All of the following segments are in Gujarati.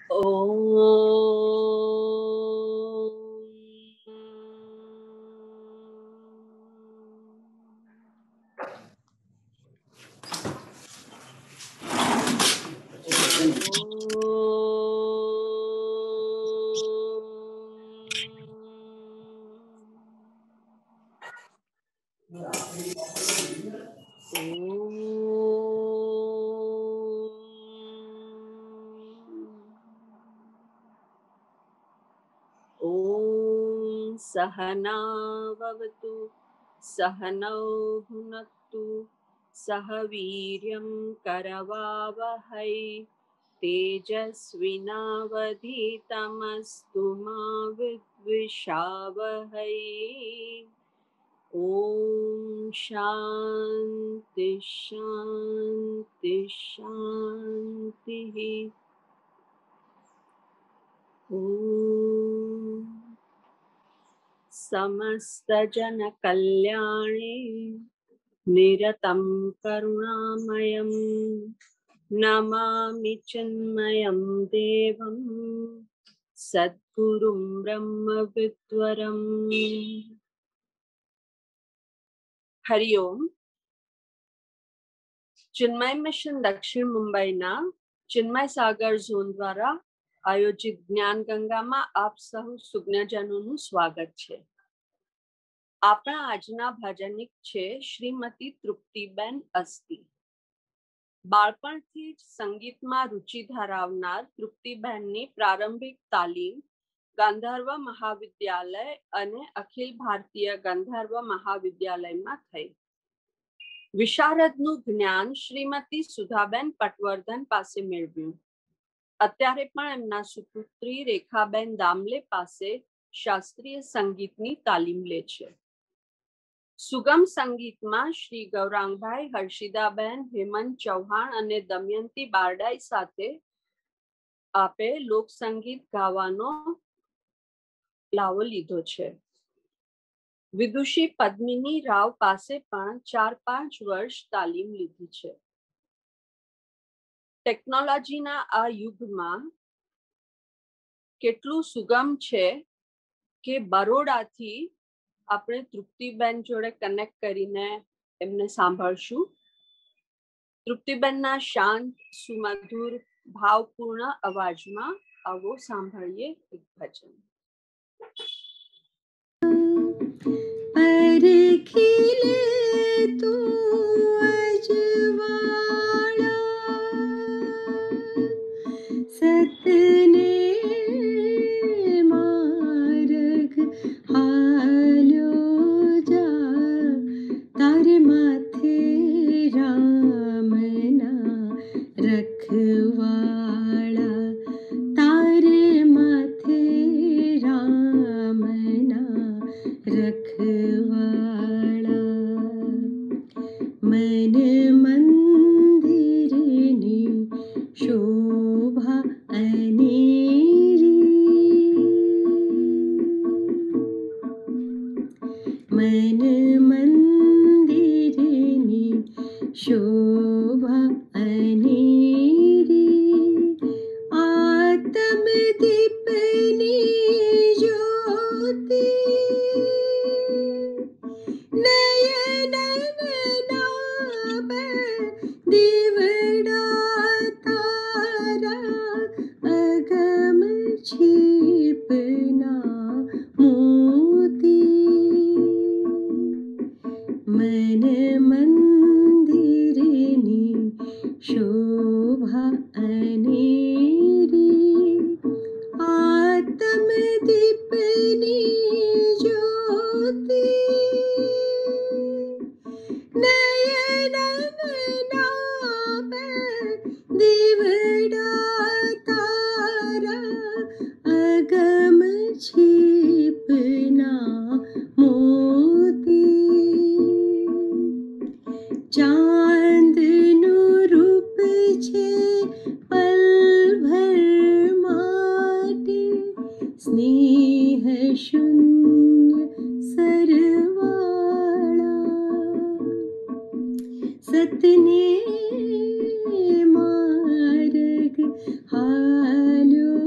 सहना भवतु सहनौ भुनक्तु सह वीर्यं करवावहै तेजस्विनावधीतमस्तु मा विद्विषावहै। ओम शांति शांति शांति। ओम समस्त जन कल्याणे निरतं करुणामयं नमामि चिन्मयं देवं सद्गुरुं ब्रह्म विद्वरम्। हरिओम। चिन्मय मिशन दक्षिण मुंबईना चिन्मय सागर ઝોન દ્વારા આયોજિત જ્ઞાન ગંગામાં આપ સૌ સુજ્ઞજનોનું સ્વાગત છે। આપણા આજના ભાજનિક છે શ્રીમતી તૃપ્તિબેન અસ્તી। બાળપણથી જ સંગીતમાં રુચિ ધરાવનાર તૃપ્તિબેનની પ્રારંભિક તાલીમ ગાંધર્વ મહાવિદ્યાલય અને અખિલ ભારતીય ગાંધર્વ મહાવિદ્યાલયમાં થઈ। વિશારદનું જ્ઞાન શ્રીમતી સુધાબેન પટવર્ધન પાસે મેળવ્યું। અત્યારે પણ એમના સુપુત્રી રેખાબેન દામલે પાસે શાસ્ત્રીય સંગીતની તાલીમ લે છે। સુગમ સંગીતમાં શ્રી ગૌરાંગભાઈ, હર્ષિદાબેન, હેમંત ચૌહાણ અને દમયંતી બારડાઈ સાથે આપે લોક સંગીત ગાવાનો લાવો લીધો છે। વિદુષી પદ્મિની રાવ પાસે પણ 4-5 વર્ષ તાલીમ લીધી છે। ટેકનોલોજીના આ યુગમાં કેટલું સુગમ છે કે બરોડાથી આપણે તૃપ્તિબેન જોડે કનેક્ટ કરીને એમને સાંભળશું। તૃપ્તિબેનના શાંત સુમધુર ભાવપૂર્ણ અવાજમાં આવો સાંભળીએ એક ભજન। परखिले तू अजवाड़ा सतने मार्ग हालो जा तारे माथे रामना रखवाड़ा तारे माथे रामना रखवाड़ा। मन मंदिरनी शोभा अनेरी मन मंदिरनी शोभा अनेरी आत्म दीपनी ज्योति नयन नाभ दीवड़ा तारा अगम छिपना मोती मन मंदिरनी शोभा अनेरी आत्म दीपनी ज्योति नयन नाभ दीवड़ा तारा अगम छिपना मोती चांदनु रूप छे पल भर माटे स्नेह शून्य सरवाड़ा सतने मार्ग हालो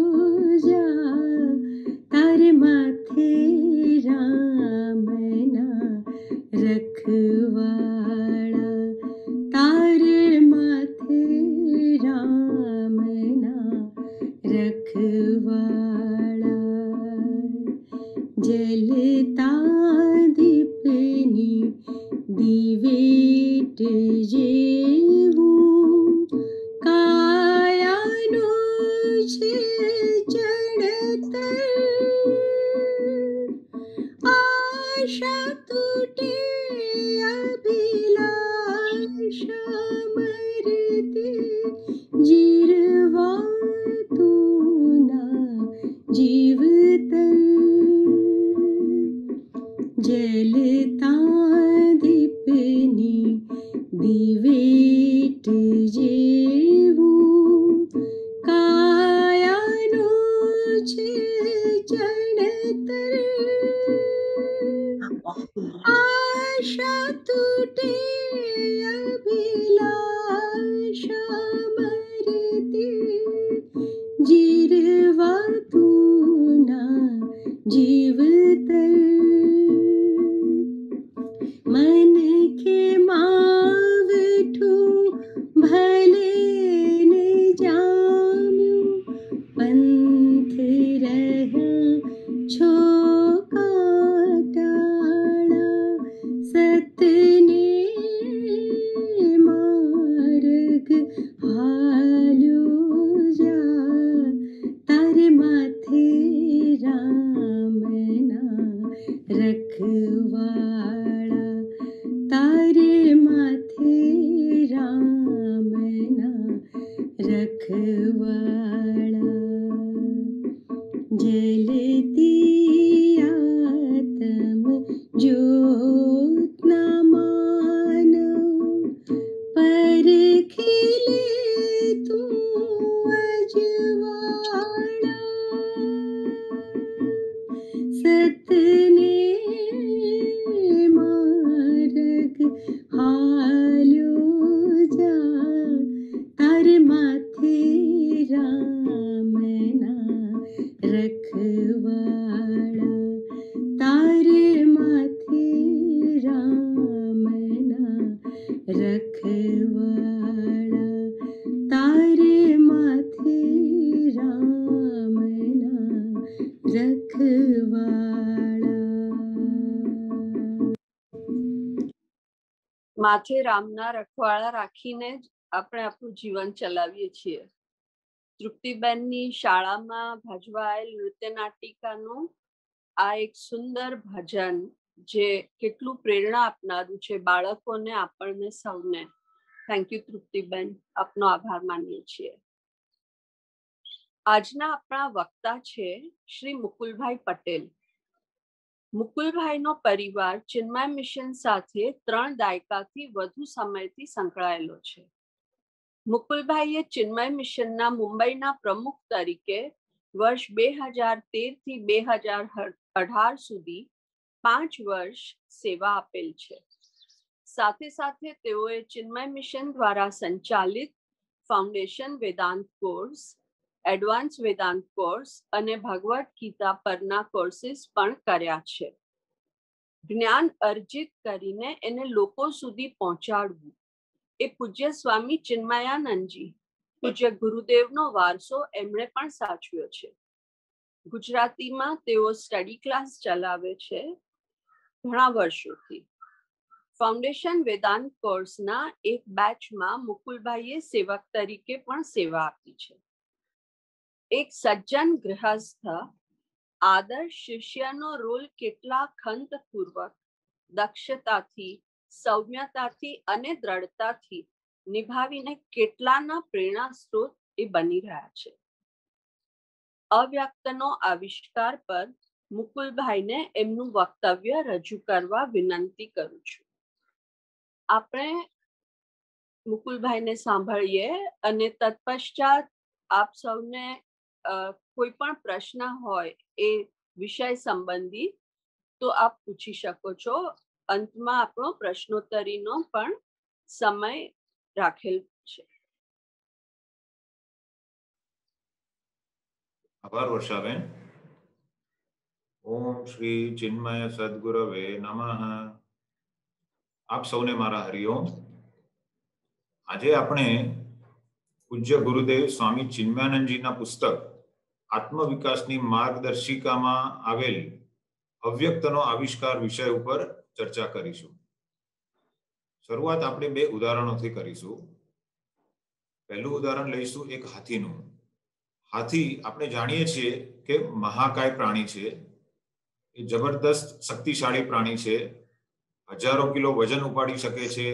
જેવું કાયાનું છે ચણતર, આશા તૂટે અભિલાષા મરતે, જીરવા તું ના જીવતર, જલતા દીપની દિવેટ જેવું કાયાનું છે ચણતર, આશા તૂટે અભિલાષા મરતે, જીરવા તું ના જીવતર, मन के मावठું ભલે ને જામ્યું, પંથ રહ્યા છો કાટાળા, સતને માર્ગ હાલ્યો જા, તારે માથે રામના રખવાળા, તારે માથે રામના રખવાળા, જલતી આત્મ જ્યોતના માનવ, પરખી લે તું અજવાળા, સતને માર્ગ હાલ્યો જા, તારે માથે રામના રખવાળા, તારે માથે રામના રખવાળા, તારે માથે રામના રખવાળા. માથે રામના રખવાળા રાખીને જ આપણે આપણું જીવન ચલાવીએ છીએ. તૃપ્તિબેનની શાળામાં ભજવાયેલ નૃત્ય નાટિકાનું આ એક સુંદર ભજન જે કેટલું પ્રેરણા આપનારું છે બાળકોને, આપણને સૌને. થેન્ક યુ તૃપ્તિબેન, આપનો આભાર માનીએ છીએ. આજના આપણા વક્તા છે શ્રી મુકુલભાઈ પટેલ. મુકુલભાઈનો પરિવાર ચિન્મય મિશન સાથે 3 દાયકાથી વધુ સમયથી સંકળાયેલો છે. મુકુલભાઈએ ચિન્મય મિશનના મુંબઈના પ્રમુખ તરીકે વર્ષ 2013 થી 2018 સુધી 5 વર્ષ સેવા આપેલ છે. સાથે સાથે તેઓએ ચિન્મય મિશન દ્વારા સંચાલિત foundation Vedanta course, advance Vedanta course અને ભગવદ ગીતા પરના કોર્સિસ પણ કર્યા છે. જ્ઞાન અર્જિત કરીને એને લોકો સુધી પહોંચાડવું એ પૂજ્ય સ્વામી ચિન્મયાનંદજી, પૂજ્ય ગુરુદેવનો વારસો એમણે પણ સાચવ્યો છે. ગુજરાતીમાં તેઓ સ્ટડી ક્લાસ ચલાવે છે ઘણા વર્ષોથી. ફાઉન્ડેશન વેદાંત કોર્સના એક બેચમાં મુકુલભાઈએ સેવક તરીકે પણ સેવા આપી છે. એક સજ્જન ગૃહસ્થ આદર્શ શિષ્યનો રોલ કેટલા ખંતપૂર્વક, દક્ષતાથી, સૌમ્યતાથી અને દ્રઢતાથી નિભાવીને કેટલાના પ્રેરણા સ્ત્રોત એ બની રહ્યા છે. અવ્યક્તનો આવિષ્કાર પર મુકુલભાઈને એમનું વક્તવ્ય રજૂ કરવા વિનંતી કરું છું. આપણે મુકુલભાઈને સાંભળીએ અને તત્પશ્ચાત આપ સૌને કોઈ પણ પ્રશ્ન હોય એ વિષય સંબંધી તો આપ પૂછી શકો છો. અંતમાં આપણો પ્રશ્નોત્તરીનો પણ સમય રાખેલ છે. આભાર વર્ષાબેન. ઓમ શ્રી ચિન્મય સદગુરવે નમઃ. આપ સૌને મારા હરિઓમ. આજે આપણે પૂજ્ય ગુરુદેવ સ્વામી ચિન્મયાનંદજીના પુસ્તક આત્મવિકાસની માર્ગદર્શિકામાં આવેલ અવ્યક્તનો આવિષ્કાર વિષય ઉપર ચર્ચા કરીશું. શરૂઆત આપણે બે ઉદાહરણોથી કરીશું. પહેલું ઉદાહરણ લઈશું એક હાથીનું. હાથી આપણે જાણીએ છીએ કે મહાકાય પ્રાણી છે. એ જબરદસ્ત શક્તિશાળી પ્રાણી છે. હજારો કિલો વજન ઉપાડી શકે છે.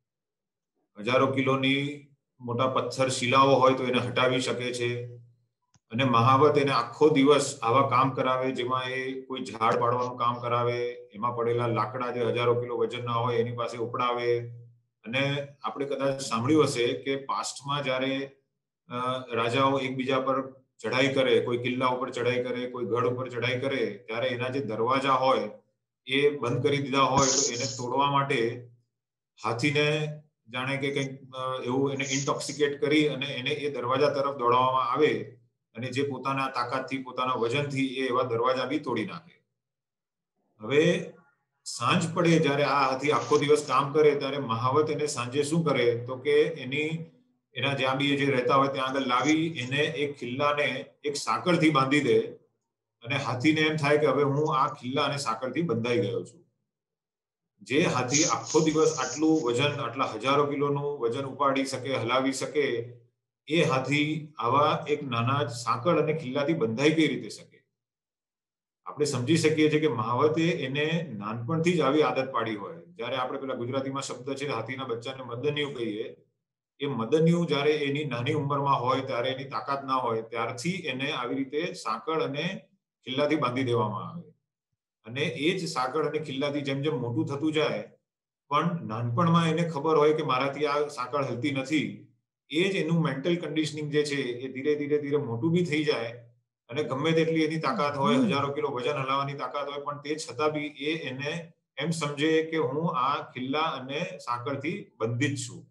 હજારો કિલોની મોટા પથ્થર શિલાઓ હોય તો એને હટાવી શકે છે. અને મહાવત એને આખો દિવસ આવા કામ કરાવે જેમાં એ કોઈ ઝાડ પાડવાનું કામ કરાવે, એમાં પડેલા લાકડા જે હજારો કિલો વજનના હોય એની પાસે ઉપડાવે. અને આપણે કદાચ સાંભળ્યું હશે કે પાસ્ટમાં જ્યારે રાજાઓ એકબીજા પર ચઢાઈ કરે, કોઈ કિલ્લા ઉપર ચઢાઈ કરે, કોઈ ગઢ ઉપર ચઢાઈ કરે, ત્યારે એના જે દરવાજા હોય એ બંધ કરી દીધા હોય તો એને તોડવા માટે હાથીને જાણે કે કંઈક એવું એને ઇન્ટોક્સિકેટ કરી અને એને એ દરવાજા તરફ દોડાવવામાં આવે અને જે પોતાના તાકાતથી, પોતાના વજનથી એ એવા દરવાજા બી તોડી નાખે. હવે સાંજ પડે જ્યારે આ હાથી આખો દિવસ કામ કરે ત્યારે મહાવત એને સાંજે શું કરે તો કે એના જ્યાં બી જે રહેતા હોય ત્યાં આગળ લાવી એને એક ખિલ્લાને એક સાંકળથી બાંધી દે અને હાથીને એમ થાય કે હવે હું આ ખિલ્લા અને સાંકળથી બંધાઈ ગયો છું. જે હાથી આખો દિવસ આટલું વજન, આટલા હજારો કિલોનું વજન ઉપાડી શકે, હલાવી શકે, એ હાથી આવા એક નાના સાંકળ અને ખિલ્લાથી બંધાઈ કઈ રીતે શકે? આપણે સમજી શકીએ છીએ કે મહાવતે એને નાનપણથી જ આવી આદત પાડી હોય. જ્યારે આપણે પેલા ગુજરાતીમાં શબ્દ છે હાથીના બચ્ચાને મદનિયું કહીએ, એ મદનિયું જ્યારે એની નાની ઉંમરમાં હોય ત્યારે એની તાકાત ના હોય ત્યારથી એને આવી રીતે સાંકળ અને ખિલ્લાથી બાંધી દેવામાં આવે. અને એ જ સાંકળ અને ખિલ્લાથી જેમ જેમ મોટું થતું જાય પણ નાનપણમાં એને ખબર હોય કે મારાથી આ સાંકળ હલતી નથી, એ જ એનું મેન્ટલ કન્ડિશનિંગ જે છે એ ધીરે ધીરે મોટું બી થઈ જાય અને ગમે તેટલી એની તાકાત હોય, હજારો કિલો વજન હલાવવાની તાકાત હોય, પણ તે છતાં બી એ એને એમ સમજે કે હું આ ખિલ્લા અને સાંકળથી બંધિત છું.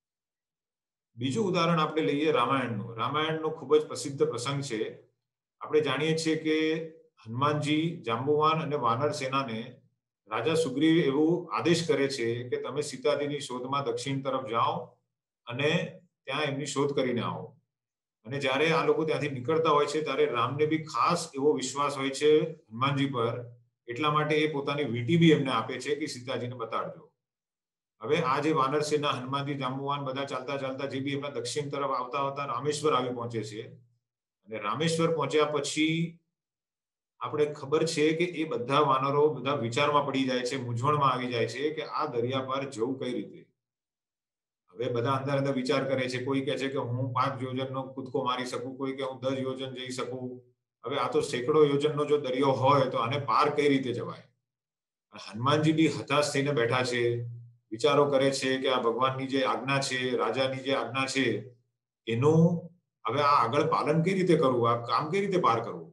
બીજું ઉદાહરણ આપણે લઈએ રામાયણનું. રામાયણનો ખૂબ જ પ્રસિદ્ધ પ્રસંગ છે. આપણે જાણીએ છીએ કે હનુમાનજી, જાંબુવાન અને વાનર સેનાને રાજા સુગ્રીવ એવું આદેશ કરે છે કે તમે સીતાજીની શોધમાં દક્ષિણ તરફ જાઓ અને ત્યાં એમની શોધ કરીને આવો. અને જ્યારે આ લોકો ત્યાંથી નીકળતા હોય છે ત્યારે રામને બી ખાસ એવો વિશ્વાસ હોય છે હનુમાનજી પર, એટલા માટે એ પોતાની વીંટી બી એમને આપે છે કે સીતાજીને બતાડજો. હવે આ જે વાનર સેના, હનુમાનજી, જાંબુવાન બધા ચાલતા ચાલતા જે બી એમના દક્ષિણ તરફ આવતા આવતા રામેશ્વર આવી પહોંચે છે. અને રામેશ્વર પહોંચ્યા પછી આપણે ખબર છે કે એ બધા વાનરો બધા વિચારમાં પડી જાય છે, મૂંઝવણમાં આવી જાય છે કે આ દરિયા પાર જવું કઈ રીતે. હવે બધા અંદર વિચાર કરે છે. કોઈ કહે છે કે હું 5 યોજનનો કૂદકો મારી શકું, કોઈ કે હું 10 યોજન જઈ શકું. હવે આ તો સેંકડો યોજનનો જો દરિયો હોય તો આને પાર કઈ રીતે જવાય? હનુમાનજી બી હતાશ થઈને બેઠા છે, વિચારો કરે છે કે આ ભગવાનની જે આજ્ઞા છે, રાજાની જે આજ્ઞા છે, એનું હવે આ આગળ પાલન કઈ રીતે કરવું, આ કામ કઈ રીતે પાર કરવું?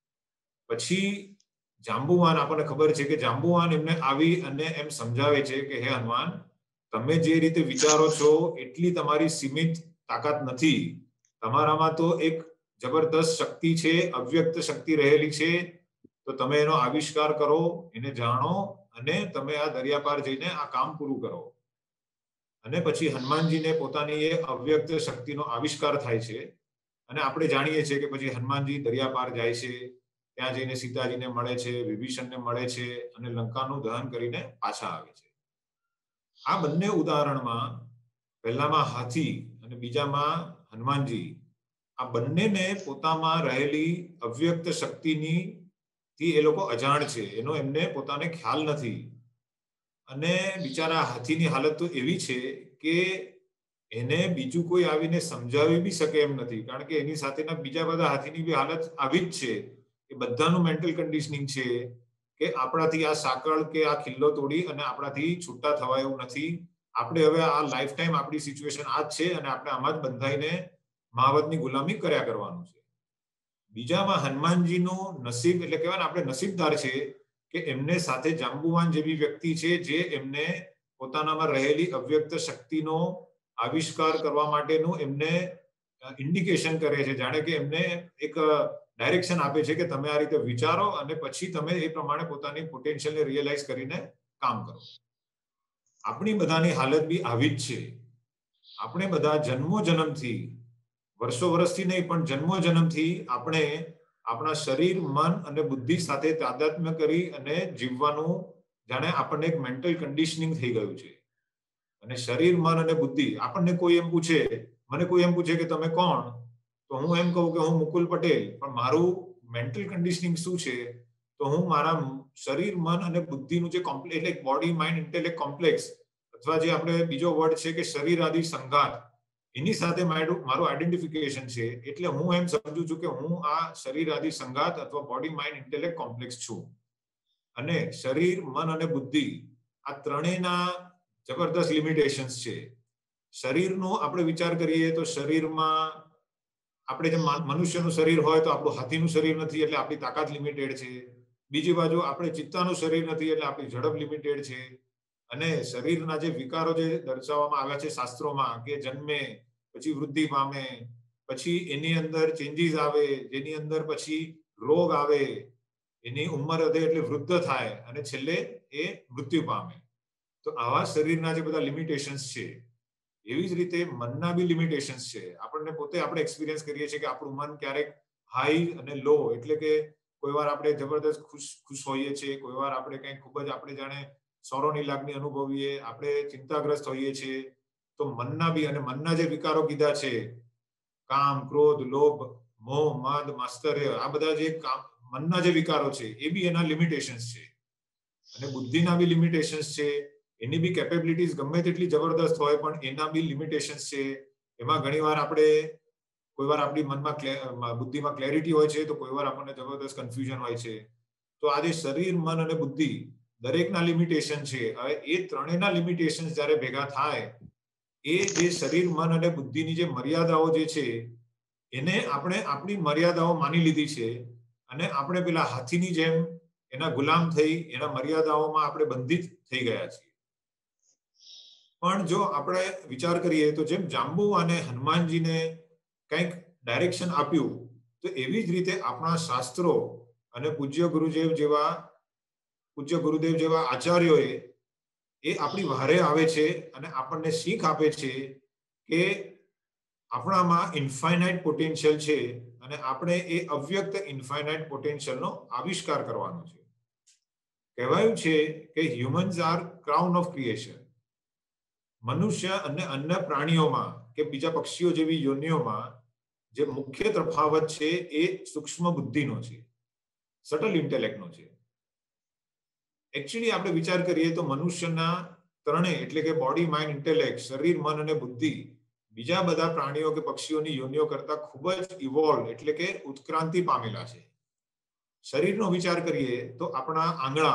પછી જાંબુવાન, આપણને ખબર છે કે જાંબુવાન એમને આવી અને એમ સમજાવે છે કે હે હનુમાન, તમે જે રીતે વિચારો છો એટલી તમારી સીમિત તાકાત નથી. તમારામાં તો એક જબરદસ્ત શક્તિ છે, અવ્યક્ત શક્તિ રહેલી છે. તો તમે એનો આવિષ્કાર કરો, એને જાણો અને તમે આ દરિયા પાર જઈને આ કામ પૂરું કરો. અને પછી હનુમાનજીને પોતાની એ અવ્યક્ત શક્તિનો આવિષ્કાર થાય છે. અને આપણે જાણીએ છીએ કે પછી હનુમાનજી દરિયા પાર જાય છે, ત્યાં જઈને સીતાજીને મળે છે, વિભીષણને મળે છે અને લંકાનું દહન કરીને પાછા આવે છે. આ બંને ઉદાહરણમાં, પહેલામાં હાથી અને બીજામાં હનુમાનજી, આ બંનેને પોતામાં રહેલી અવ્યક્ત શક્તિની થી એ લોકો અજાણ છે, એનો એમને પોતાને ખ્યાલ નથી. અને બિચારા હાથીની હાલત તો એવી છે કે એને બીજું કોઈ આવીને સમજાવી બી શકે એમ નથી, કારણ કે એની સાથેના બીજા બધા હાથીની બી હાલત આવી જ છે. એ બધાનું મેન્ટલ કન્ડિશનિંગ છે કે આપણાથી આ સાંકળ કે આ ખિલ્લો તોડી અને આપણાથી છૂટા થવા એવું નથી. આપણે હવે આ લાઈફ ટાઈમ આપણી સિચ્યુએશન આ જ છે અને આપણે આમાં જ બંધાઈને મહાવતની ગુલામી કર્યા કરવાનું છે. બીજામાં હનુમાનજીનું નસીબ, એટલે કહેવાય ને આપણે નસીબદાર છે કે એમને સાથે જાંબુવાન જેવી વ્યક્તિ છે જે એમને પોતાનામાં રહેલી અવ્યક્ત શક્તિનો આવિષ્કાર કરવા માટેનું એમને ઇન્ડિકેશન કરે છે, જાણે કે એમને એક ડાયરેક્શન આપે છે કે તમે આ રીતે વિચારો અને પછી તમે એ પ્રમાણે પોતાની પોટેન્શિયલને રિયલાઇઝ કરીને કામ કરો. આપણી બધાની હાલત બી આવી જ છે. આપણે બધા જન્મોજન્મથી, વર્ષો વર્ષથી નહીં પણ જન્મોજન્મથી આપણે આપણા શરીર, મન અને બુદ્ધિ સાથે તાદાત્મ્ય કરી અને જીવવાનું જાણે આપણને એક મેન્ટલ કન્ડિશનિંગ થઈ ગયું છે. અને શરીર, મન અને બુદ્ધિ, આપણને કોઈ એમ પૂછે, મને કોઈ એમ પૂછે કે તમે કોણ, તો હું એમ કહું કે હું મુકુલ પટેલ, પણ મારું મેન્ટલ કન્ડિશનિંગ શું છે, તો હું મારા શરીર, મન અને બુદ્ધિનું જે કોમ્પ્લેક્સ, એટલે બોડી માઇન્ડ ઇન્ટેલેક્ટ કોમ્પ્લેક્સ, અથવા જે આપણે બીજો વર્ડ છે કે શરીર આદિ સંઘાત, એની સાથે મારું આઈડેન્ટિફિકેશન છે. એટલે હું એમ સમજુ છું કે હું આ શરીર આદિ સંઘાત અથવા બોડી માઇન્ડ ઇન્ટેલેક્ટ કોમ્પ્લેક્સ છું. અને શરીર, મન અને બુદ્ધિ આ ત્રણેયના જબરદસ્ત લિમિટેશન્સ છે. શરીરનો આપણે વિચાર કરીએ તો શરીરમાં આપણે જેમ મનુષ્યનું શરીર હોય તો આપણું હાથીનું શરીર નથી, એટલે આપણી તાકાત લિમિટેડ છે. બીજી બાજુ આપણે ચિત્તાનું શરીર નથી, એટલે આપણી ઝડપ લિમિટેડ છે. અને શરીરના જે વિકારો જે દર્શાવવામાં આવ્યા છે શાસ્ત્રોમાં, કે જન્મે પછી વૃદ્ધિ પામે, પછી એની અંદર ચેન્જીસ આવે, જેની અંદર પછી રોગ આવે, એની ઉંમર વધે એટલે વૃદ્ધ થાય, અને છેલ્લે એ મૃત્યુ પામે. તો આવા શરીરના જે બધા લિમિટેશન્સ છે, એવી જ રીતે મનના બી લિમિટેશન્સ છે. આપણને પોતે આપણે એક્સપિરિયન્સ કરીએ છીએ કે આપણું મન ક્યારેક હાઈ અને લો, એટલે કે કોઈ વાર આપણે જબરદસ્ત ખુશ હોઈએ છીએ, કોઈ વાર આપણે કંઈક ખૂબ જ આપણે જાણે સોરોની લાગણી અનુભવીએ, આપણે ચિંતાગ્રસ્ત હોઈએ છીએ. તો મનના બી, અને મનના જે વિકારો કીધા છે, કામ, ક્રોધ, લોભ, મોહ, મદ, માસ્તર્ય, આ બધા જે મનના જે વિકારો છે એ બી એના લિમિટેશન્સ છે. અને બુદ્ધિના બી લિમિટેશન્સ છે. એની બી કેપેબિલિટીઝ ગમે તેટલી જબરદસ્ત હોય, પણ એના બી લિમિટેશન્સ છે. એમાં ઘણીવાર આપણે, કોઈ વાર આપણી મનમાં બુદ્ધિમાં ક્લેરિટી હોય છે, તો કોઈ વાર આપણને જબરદસ્ત કન્ફ્યુઝન હોય છે. તો આ જે શરીર, મન અને બુદ્ધિ દરેકના લિમિટેશન છે. હવે એ ત્રણેયના લિમિટેશન જ્યારે ભેગા થાય, એ જે શરીર, મન અને બુદ્ધિની જે મર્યાદાઓ જે છે, એને આપણે આપણી મર્યાદાઓ માની લીધી છે, અને આપણે પેલા હાથીની જેમ એના ગુલામ થઈ, એના મર્યાદાઓમાં આપણે બંધિત થઈ ગયા છીએ. પણ જો આપણે વિચાર કરીએ તો જેમ જાંબુ અને હનુમાનજીને કંઈક ડાયરેક્શન આપ્યું, તો એવી જ રીતે આપણા શાસ્ત્રો અને પૂજ્ય ગુરુદેવ જેવા આચાર્યોએ એ આપણી વહારે આવે છે અને આપણને શીખ આપે છે કે આપણામાં ઇન્ફાઇનાઇટ પોટેન્શિયલ છે, અને આપણે એ અવ્યક્ત ઇન્ફાઇનાઇટ પોટેન્શિયલનો આવિષ્કાર કરવાનો છે. કહેવાયું છે કે humans are crown of creation. મનુષ્ય અને અન્ય પ્રાણીઓમાં કે બીજા પક્ષીઓ જેવી યોનિઓમાં જે મુખ્ય તફાવત છે એ સૂક્ષ્મ બુદ્ધિનો છે, સટલ ઇન્ટેલેક્ટનો છે. એકચ્યુઅલી આપણે વિચાર કરીએ તો મનુષ્યના ત્રણેય, એટલે કે બોડી, માઇન્ડ, ઇન્ટેલેક્ટ, શરીર, મન અને બુદ્ધિ બીજા બધા પ્રાણીઓ કે પક્ષીઓની યોનિઓ કરતા ખૂબ જ ઇવોલ્વ, એટલે કે ઉત્ક્રાંતિ પામેલા છે. શરીરનો વિચાર કરીએ તો આપણા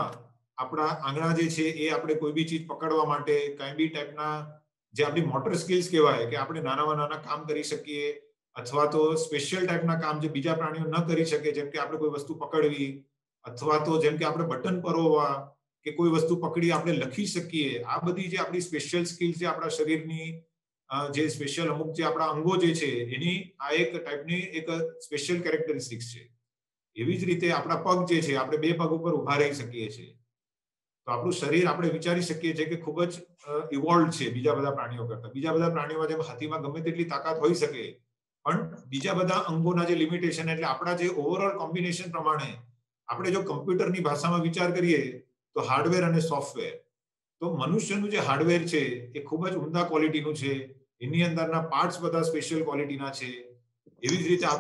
આંગળા જે છે એ આપણે કોઈ બી ચીજ પકડવા માટે, કઈ બી ટાઈપના જે આપણી મોટર સ્કિલ્સ કહેવાય, કે આપણે નાનામાં નાના કામ કરી શકીએ, અથવા તો સ્પેશિયલ ટાઈપના કામ જે બીજા પ્રાણીઓ ન કરી શકે, જેમ કે આપણે કોઈ વસ્તુ પકડવી, અથવા તો જેમ કે આપણે બટન પરોવવા, કે કોઈ વસ્તુ પકડી આપણે લખી શકીએ. આ બધી જે આપણી સ્પેશિયલ સ્કિલ્સ છે, આપણા શરીરની જે સ્પેશિયલ અમુક જે આપણા અંગો જે છે, એની આ એક ટાઈપની એક સ્પેશિયલ કેરેક્ટરિસ્ટિક્સ છે. એવી જ રીતે આપણા પગ જે છે, આપણે બે પગ ઉપર ઉભા રહી શકીએ છીએ. તો આપણું શરીર આપણે વિચારી શકીએ છીએ કે ખૂબ જ ઇવોલ્વ છે બીજા બધા પ્રાણીઓ કરતા. બીજા બધા પ્રાણીઓમાં જેમ હાથીમાં ગમે તેટલી તાકાત હોઈ શકે, પણ બીજા બધા અંગોના જે લિમિટેશન, એટલે આપણા જે ઓવરઓલ કોમ્બિનેશન પ્રમાણે આપણે જો કમ્પ્યુટરની ભાષામાં વિચાર કરીએ તો હાર્ડવેર અને સોફ્ટવેર. તો મનુષ્યનું જે હાર્ડવેર છે એ ખૂબ જ ઉમદા ક્વોલિટીનું છે. એની અંદરના પાર્ટ્સ બધા સ્પેશિયલ ક્વોલિટીના છે. એવી જ રીતે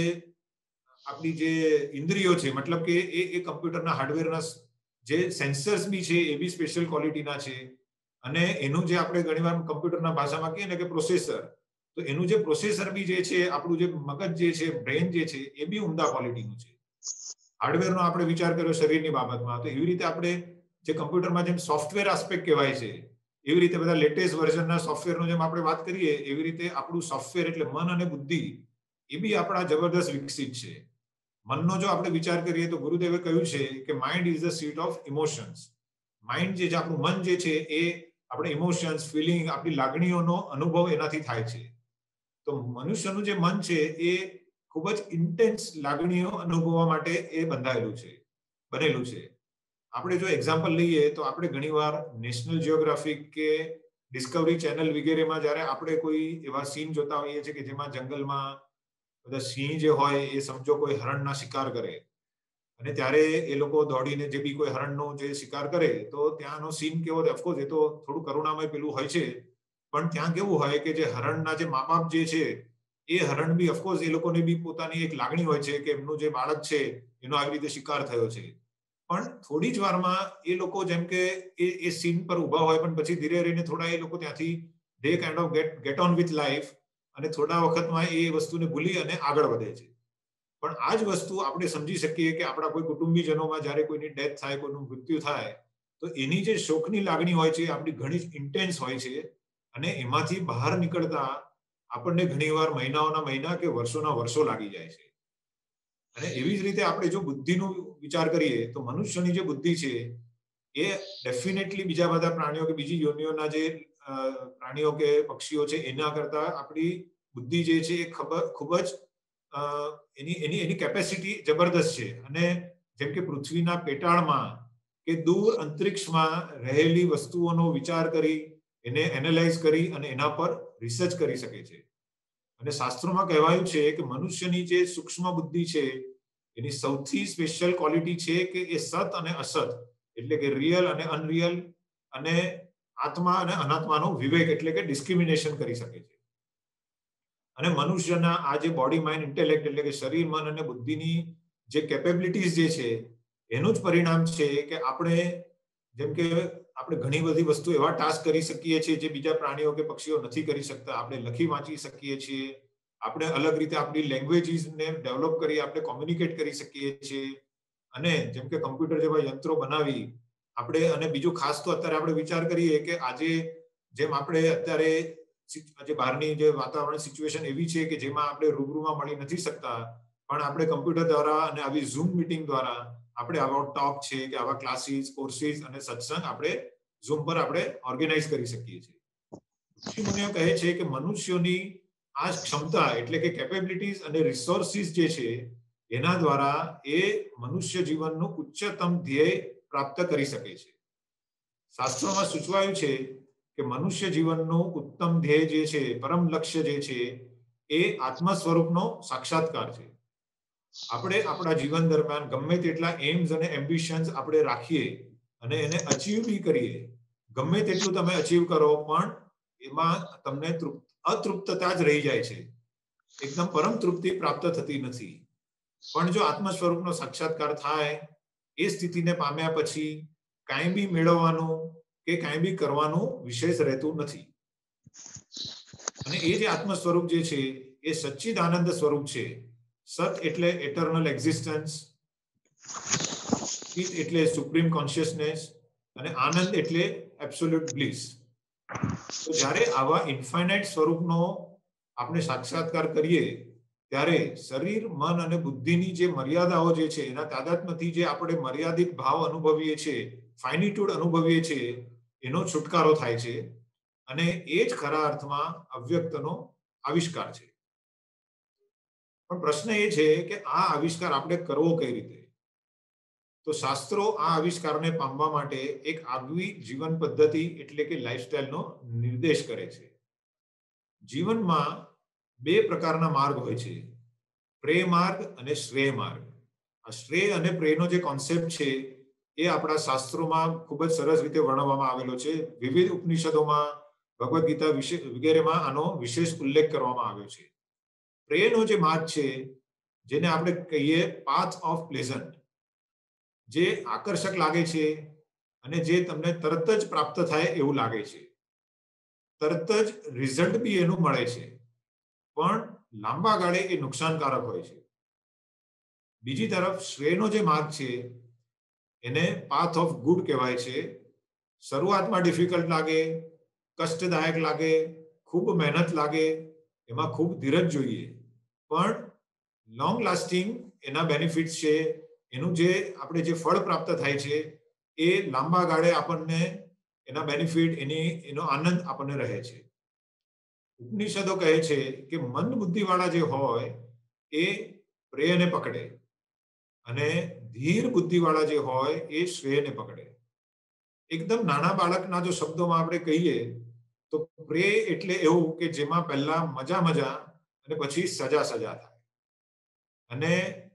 આપણી જે ઇન્દ્રિયો છે, મતલબ કે એ કમ્પ્યુટરના હાર્ડવેરના જે સેન્સર્સ બી છે એ બી સ્પેશિયલ ક્વોલિટીના છે. અને એનું જે આપણે ઘણીવાર કમ્પ્યુટરના ભાષામાં કહીએ ને કે પ્રોસેસર, તો એનું જે પ્રોસેસર બી જે છે, આપણું જે મગજ જે છે, બ્રેન જે છે, એ બી ઉમદા ક્વોલિટીનું છે. હાર્ડવેરનો આપણે વિચાર કર્યો શરીરની બાબતમાં, તો એવી રીતે આપણે જે કમ્પ્યુટરમાં જેમ સોફ્ટવેર આસ્પેક્ટ કહેવાય છે, એવી રીતે બધા લેટેસ્ટ વર્ઝનના સોફ્ટવેરનો જેમ આપણે વાત કરીએ, એવી રીતે આપણું સોફ્ટવેર એટલે મન અને બુદ્ધિ એ બી આપણા જબરદસ્ત વિકસિત છે. મનનો જો આપણે વિચાર કરીએ તો ગુરુદેવે કહ્યું છે કે mind is the seat of emotions. Mind જે છે, આપણું મન જે છે, એ આપણે ઇમોશન્સ, ફિલિંગ, આપણી લાગણીઓનો અનુભવ એનાથી થાય છે. તો મનુષ્યનું જે મન છે એ ખૂબ જ ઇન્ટેન્સ લાગણીઓ અનુભવવા માટે એ બનેલું છે. આપણે જો એક્ઝામ્પલ લઈએ તો આપણે ઘણીવાર નેશનલ જિયોગ્રાફિક કે ડિસ્કવરી ચેનલ વગેરેમાં જ્યારે આપણે કોઈ એવા સીન જોતા હોઈએ છીએ કે જેમાં જંગલમાં બધા સિંહ જે હોય એ સમજો કોઈ હરણના શિકાર કરે, અને ત્યારે એ લોકો દોડીને જે બી કોઈ હરણનો જે શિકાર કરે તો ત્યાંનો સીન કેવો, ઓફકોર્સ એ તો થોડું કરુણામય પેલું હોય છે, પણ ત્યાં કેવું હોય કે જે હરણના જે મા બાપ જે છે એ હરણ બી ઓફકોર્સ એ લોકોને બી પોતાની એક લાગણી હોય છે કે એમનું જે બાળક છે એનો આવી રીતે શિકાર થયો છે. પણ થોડી જ વારમાં એ લોકો જેમ કે એ સીન પર ઉભા હોય, પણ પછી ધીરે રહીને થોડા એ લોકો ત્યાંથી they kind of get on with life, અને થોડા વખતમાં એ વસ્તુને ભૂલી અને આગળ વધે છે. પણ આ જ વસ્તુ આપણે સમજી શકીએ કે આપણા કોઈ કુટુંબીજનોમાં જ્યારે કોઈની ડેથ થાય, કોઈનું મૃત્યુ થાય, તો એની જે શોકની લાગણી હોય છે આપણી ઘણી જ ઇન્ટેન્સ હોય છે, અને એમાંથી બહાર નીકળતા આપણને ઘણીવાર મહિનાઓના મહિના કે વર્ષોના વર્ષો લાગી જાય છે. અને એવી જ રીતે આપણે જો બુદ્ધિનો વિચાર કરીએ તો મનુષ્યની જે બુદ્ધિ છે એ ડેફિનેટલી બીજા બધા પ્રાણીઓ કે બીજી યોનિઓના જે પ્રાણીઓ કે પક્ષીઓ છે એના કરતા આપણી બુદ્ધિ જે છે એ ખૂબ જ એની કેપેસિટી જબરદસ્ત છે. અને જેમ કે પૃથ્વીના પેટાળમાં કે દૂર અંતરિક્ષમાં રહેલી વસ્તુઓનો વિચાર કરી, એને એનાલાઇઝ કરી અને એના પર રિસર્ચ કરી શકે છે. અને શાસ્ત્રોમાં કહેવાયું છે કે મનુષ્યની જે સૂક્ષ્મ બુદ્ધિ છે એની સૌથી સ્પેશિયલ ક્વોલિટી છે કે એ સત અને અસત, એટલે કે રિયલ અને અનરિયલ, અને આત્મા અને અનાત્માનો વિવેક એટલે કે ડિસ્ક્રિમિનેશન કરી શકે છે. અને મનુષ્યના આ જે બોડી માઇન્ડ ઇન્ટેલેક્ટ એટલે કે શરીર, મન અને બુદ્ધિની જે કેપેબિલિટીઝ જે છે એનું જ પરિણામ છે કે આપણે જેમ કે આપણે ઘણી બધી વસ્તુ એવા ટાસ્ક કરી શકીએ છીએ જે બીજા પ્રાણીઓ કે પક્ષીઓ નથી કરી શકતા. આપણે લખી વાંચી શકીએ છીએ, આપણે અલગ રીતે આપણી લેંગ્વેજીસને ડેવલપ કરી આપણે કોમ્યુનિકેટ કરી શકીએ છીએ, અને જેમ કે કમ્પ્યુટર જેવા યંત્રો બનાવી આપણે, અને બીજું ખાસ તો અત્યારે આપણે વિચાર કરીએ કે આજે જેમ આપણે અત્યારે જે બહારની જે વાતાવરણ સિચ્યુએશન એવી છે કે જેમાં આપણે રૂબરૂમાં મળી નથી શકતા, પણ આપણે કમ્પ્યુટર દ્વારા અને આવી ઝૂમ મીટિંગ દ્વારા આપણે આવા ટોક છે કે આવા ક્લાસીસ, કોર્સીસ અને સત્સંગ આપણે ઝૂમ પર આપણે ઓર્ગેનાઇઝ કરી શકીએ છીએ. ઋષિમુનિઓ કહે છે કે મનુષ્યોની આ ક્ષમતા એટલે કે કેપેબિલિટીઝ અને રિસોર્સિસ જે છે એના દ્વારા એ મનુષ્ય જીવનનું ઉચ્ચતમ ધ્યેય પ્રાપ્ત કરી શકે છે. શાસ્ત્રોમાં સૂચવાયું છે કે મનુષ્ય જીવનનું ઉત્તમ ધ્યેય જે છે, પરમ લક્ષ્ય જે છે એ આત્મ સ્વરૂપનો સાક્ષાત્કાર છે. આપણે આપણા જીવન દરમિયાન ગમે તેટલા એમ્સ અને એમ્બિશન્સ આપણે રાખીએ અને એને અચીવ બી કરીએ, ગમે તેટલું તમે અચીવ કરો પણ એમાં તમને અતૃપ્તતા જ રહી જાય છે, એકદમ પરમ તૃપ્તિ પ્રાપ્ત થતી નથી. પણ જો આત્મ સ્વરૂપનો સાક્ષાત્કાર થાય, એ સ્થિતિને પામ્યા પછી કાંઈ બી મેળવવાનું કે કાંઈ બી કરવાનું વિશેષ રહેતું નથી. અને એ જે આત્મ સ્વરૂપ જે છે એ સચ્ચિદાનંદ સ્વરૂપ છે. સત એટલે એટર્નલ એક્ઝિસ્ટન્સ, ચિત એટલે સુપ્રીમ કોન્શિયસનેસ, અને આનંદ એટલે એબ્સોલ્યુટ બ્લિસ. તો જ્યારે આવા ઇન્ફાઇનાઇટ સ્વરૂપનો આપણે સાક્ષાત્કાર કરીએ ત્યારે શરીર, મન અને બુદ્ધિની જે મર્યાદાઓ જે છે એના તાદાત્મ્યથી જે આપણે મર્યાદિત ભાવ અનુભવીએ છીએ, ફાઇનિટ્યુડ અનુભવીએ છીએ, એનો છુટકારો થાય છે, અને એ જ ખરા અર્થમાં અવ્યક્તનો આવિષ્કાર છે. પણ પ્રશ્ન એ છે કે આ આવિષ્કાર આપણે કરવો કઈ રીતે? તો શાસ્ત્રો આ આવિષ્કારને પામવા માટે એક આગવી જીવન પદ્ધતિ એટલે કે લાઈફસ્ટાઈલનો નિર્દેશ કરે છે. જીવનમાં બે પ્રકારના માર્ગ હોય છે, પ્રેય માર્ગ અને શ્રેય માર્ગ. આ શ્રેય અને પ્રેયનો જે કોન્સેપ્ટ છે એ આપણા શાસ્ત્રોમાં ખૂબ જ સરસ રીતે વર્ણવવામાં આવેલો છે. વિવિધ ઉપનિષદોમાં, ભગવદ્ ગીતા વગેરેમાં આનો વિશેષ ઉલ્લેખ કરવામાં આવ્યો છે. પ્રેયનો જે માર્ગ છે, જેને આપણે કહીએ પાથ ઓફ પ્લેઝન્ટ, જે આકર્ષક લાગે છે અને જે તમને તરત જ પ્રાપ્ત થાય એવું લાગે છે, તરત જ રિઝલ્ટ બી એનું મળે છે, પણ લાંબા ગાળે એ નુકસાનકારક હોય છે. બીજી તરફ શ્રેયનો જે માર્ગ છે એને પાથ ઓફ ગુડ કહેવાય છે. શરૂઆતમાં ડિફિકલ્ટ લાગે, કષ્ટદાયક લાગે, ખૂબ મહેનત લાગે, એમાં ખૂબ ધીરજ જોઈએ, પણ લોંગ લાસ્ટિંગ એના બેનિફિટ્સ છે, એનું જે આપણે જે ફળ પ્રાપ્ત થાય છે એ લાંબા ગાળે આપણને એના બેનિફિટ, એનો આનંદ આપણને રહે છે. ઉપનિષદો કહે છે કે મંદ બુદ્ધિવાળા જે હોય એ પ્રેયને પકડે, અને ધીર બુદ્ધિવાળા જે હોય એ શ્રેયને પકડે. એકદમ નાના બાળકના જો શબ્દોમાં આપણે કહીએ તો પ્રેય એટલે એવું કે જેમાં પહેલા મજા મજા અને પછી સજા સજા થાય, અને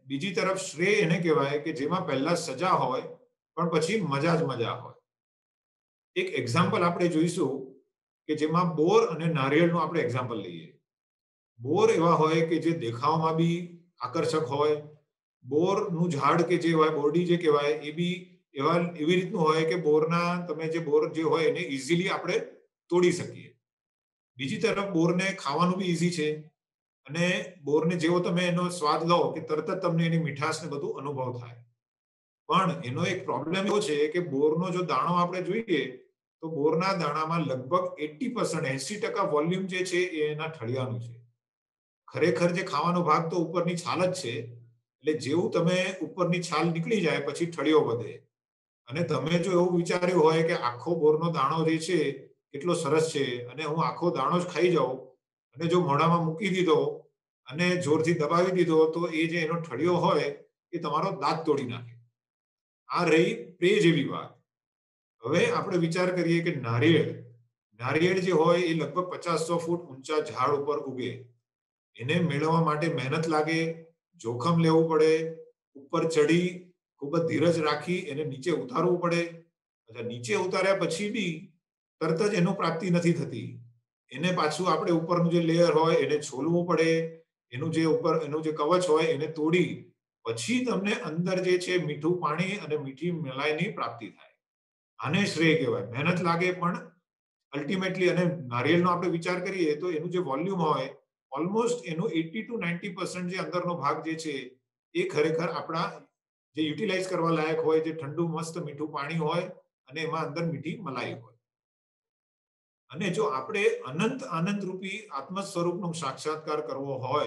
બીજી તરફ શ્રેય એને કહેવાય કે જેમાં પહેલા સજા હોય પણ પછી મજા જ મજા હોય. એક એક્ઝામ્પલ આપણે જોઈશું કે જેમાં બોર અને નારિયેળનું આપણે એક્ઝામ્પલ લઈએ. બોર એવા હોય કે જે દેખાવમાં બી આકર્ષક હોય. બોરનું ઝાડ કે જે હોય, બોરડી જે કહેવાય, એ બી એવી રીતનું હોય કે બોરના તમે જે બોર જે હોય એને ઇઝીલી આપણે તોડી શકીએ. બીજી તરફ બોરને ખાવાનું બી ઇઝી છે અને બોરને જેવો તમે એનો સ્વાદ લો કે તરત જ તમને એની મીઠાશ ને બધું અનુભવ થાય. પણ એનો એક પ્રોબ્લેમ એવો છે કે બોરનો જો દાણો આપણે જોઈએ તો બોરના દાણામાં લગભગ 80% વોલ્યુમ જે છે એ એના ઠળિયાનું છે. ખરેખર જે ખાવાનો ભાગ તો ઉપરની છાલ જ છે. એટલે જેવું તમે ઉપરની છાલ નીકળી જાય પછી ઠળિયો વધે. અને તમે જો એવું વિચાર્યું હોય કે આખો બોરનો દાણો જે છે કેટલો સરસ છે અને હું આખો દાણો જ ખાઈ જાઉં અને જો મોઢામાં મૂકી દીધો અને જોરથી દબાવી દીધો તો એ જે એનો ઠળિયો હોય એ તમારો દાંત તોડી નાખે. આ રહી પ્રે જેવી વાત. હવે આપણે વિચાર કરીએ કે નારિયેળ જે હોય એ લગભગ 50-100 ફૂટ ઊંચા ઝાડ ઉપર ઉગે. એને મેળવવા માટે મહેનત લાગે, જોખમ લેવું પડે, ઉપર ચડી ખૂબ જ ધીરજ રાખી એને નીચે ઉતારવું પડે. નીચે ઉતાર્યા પછી બી તરત જ એનું પ્રાપ્તિ નથી થતી. એને પાછું આપણે ઉપરનું જે લેયર હોય એને છોલવું પડે. એનું જે કવચ હોય એને તોડી પછી તમને અંદર જે છે મીઠું પાણી અને મીઠી મલાઈની પ્રાપ્તિ થાય. આને શ્રેય કહેવાય. મહેનત લાગે પણ અલ્ટિમેટલી. અને નારિયેળનો આપણે વિચાર કરીએ તો એનું જે વોલ્યુમ હોય ઓલમોસ્ટ એનું 80 to 90% જે અંદરનો ભાગ જે છે એ ખરેખર આપણા જે યુટિલાઇઝ કરવા લાયક હોય, જે ઠંડુ મસ્ત મીઠું પાણી હોય અને એમાં અંદર મીઠી મલાઈ હોય. અને જો આપણે અનંત આનંદ રૂપી આત્મ સ્વરૂપનો સાક્ષાત્કાર કરવો હોય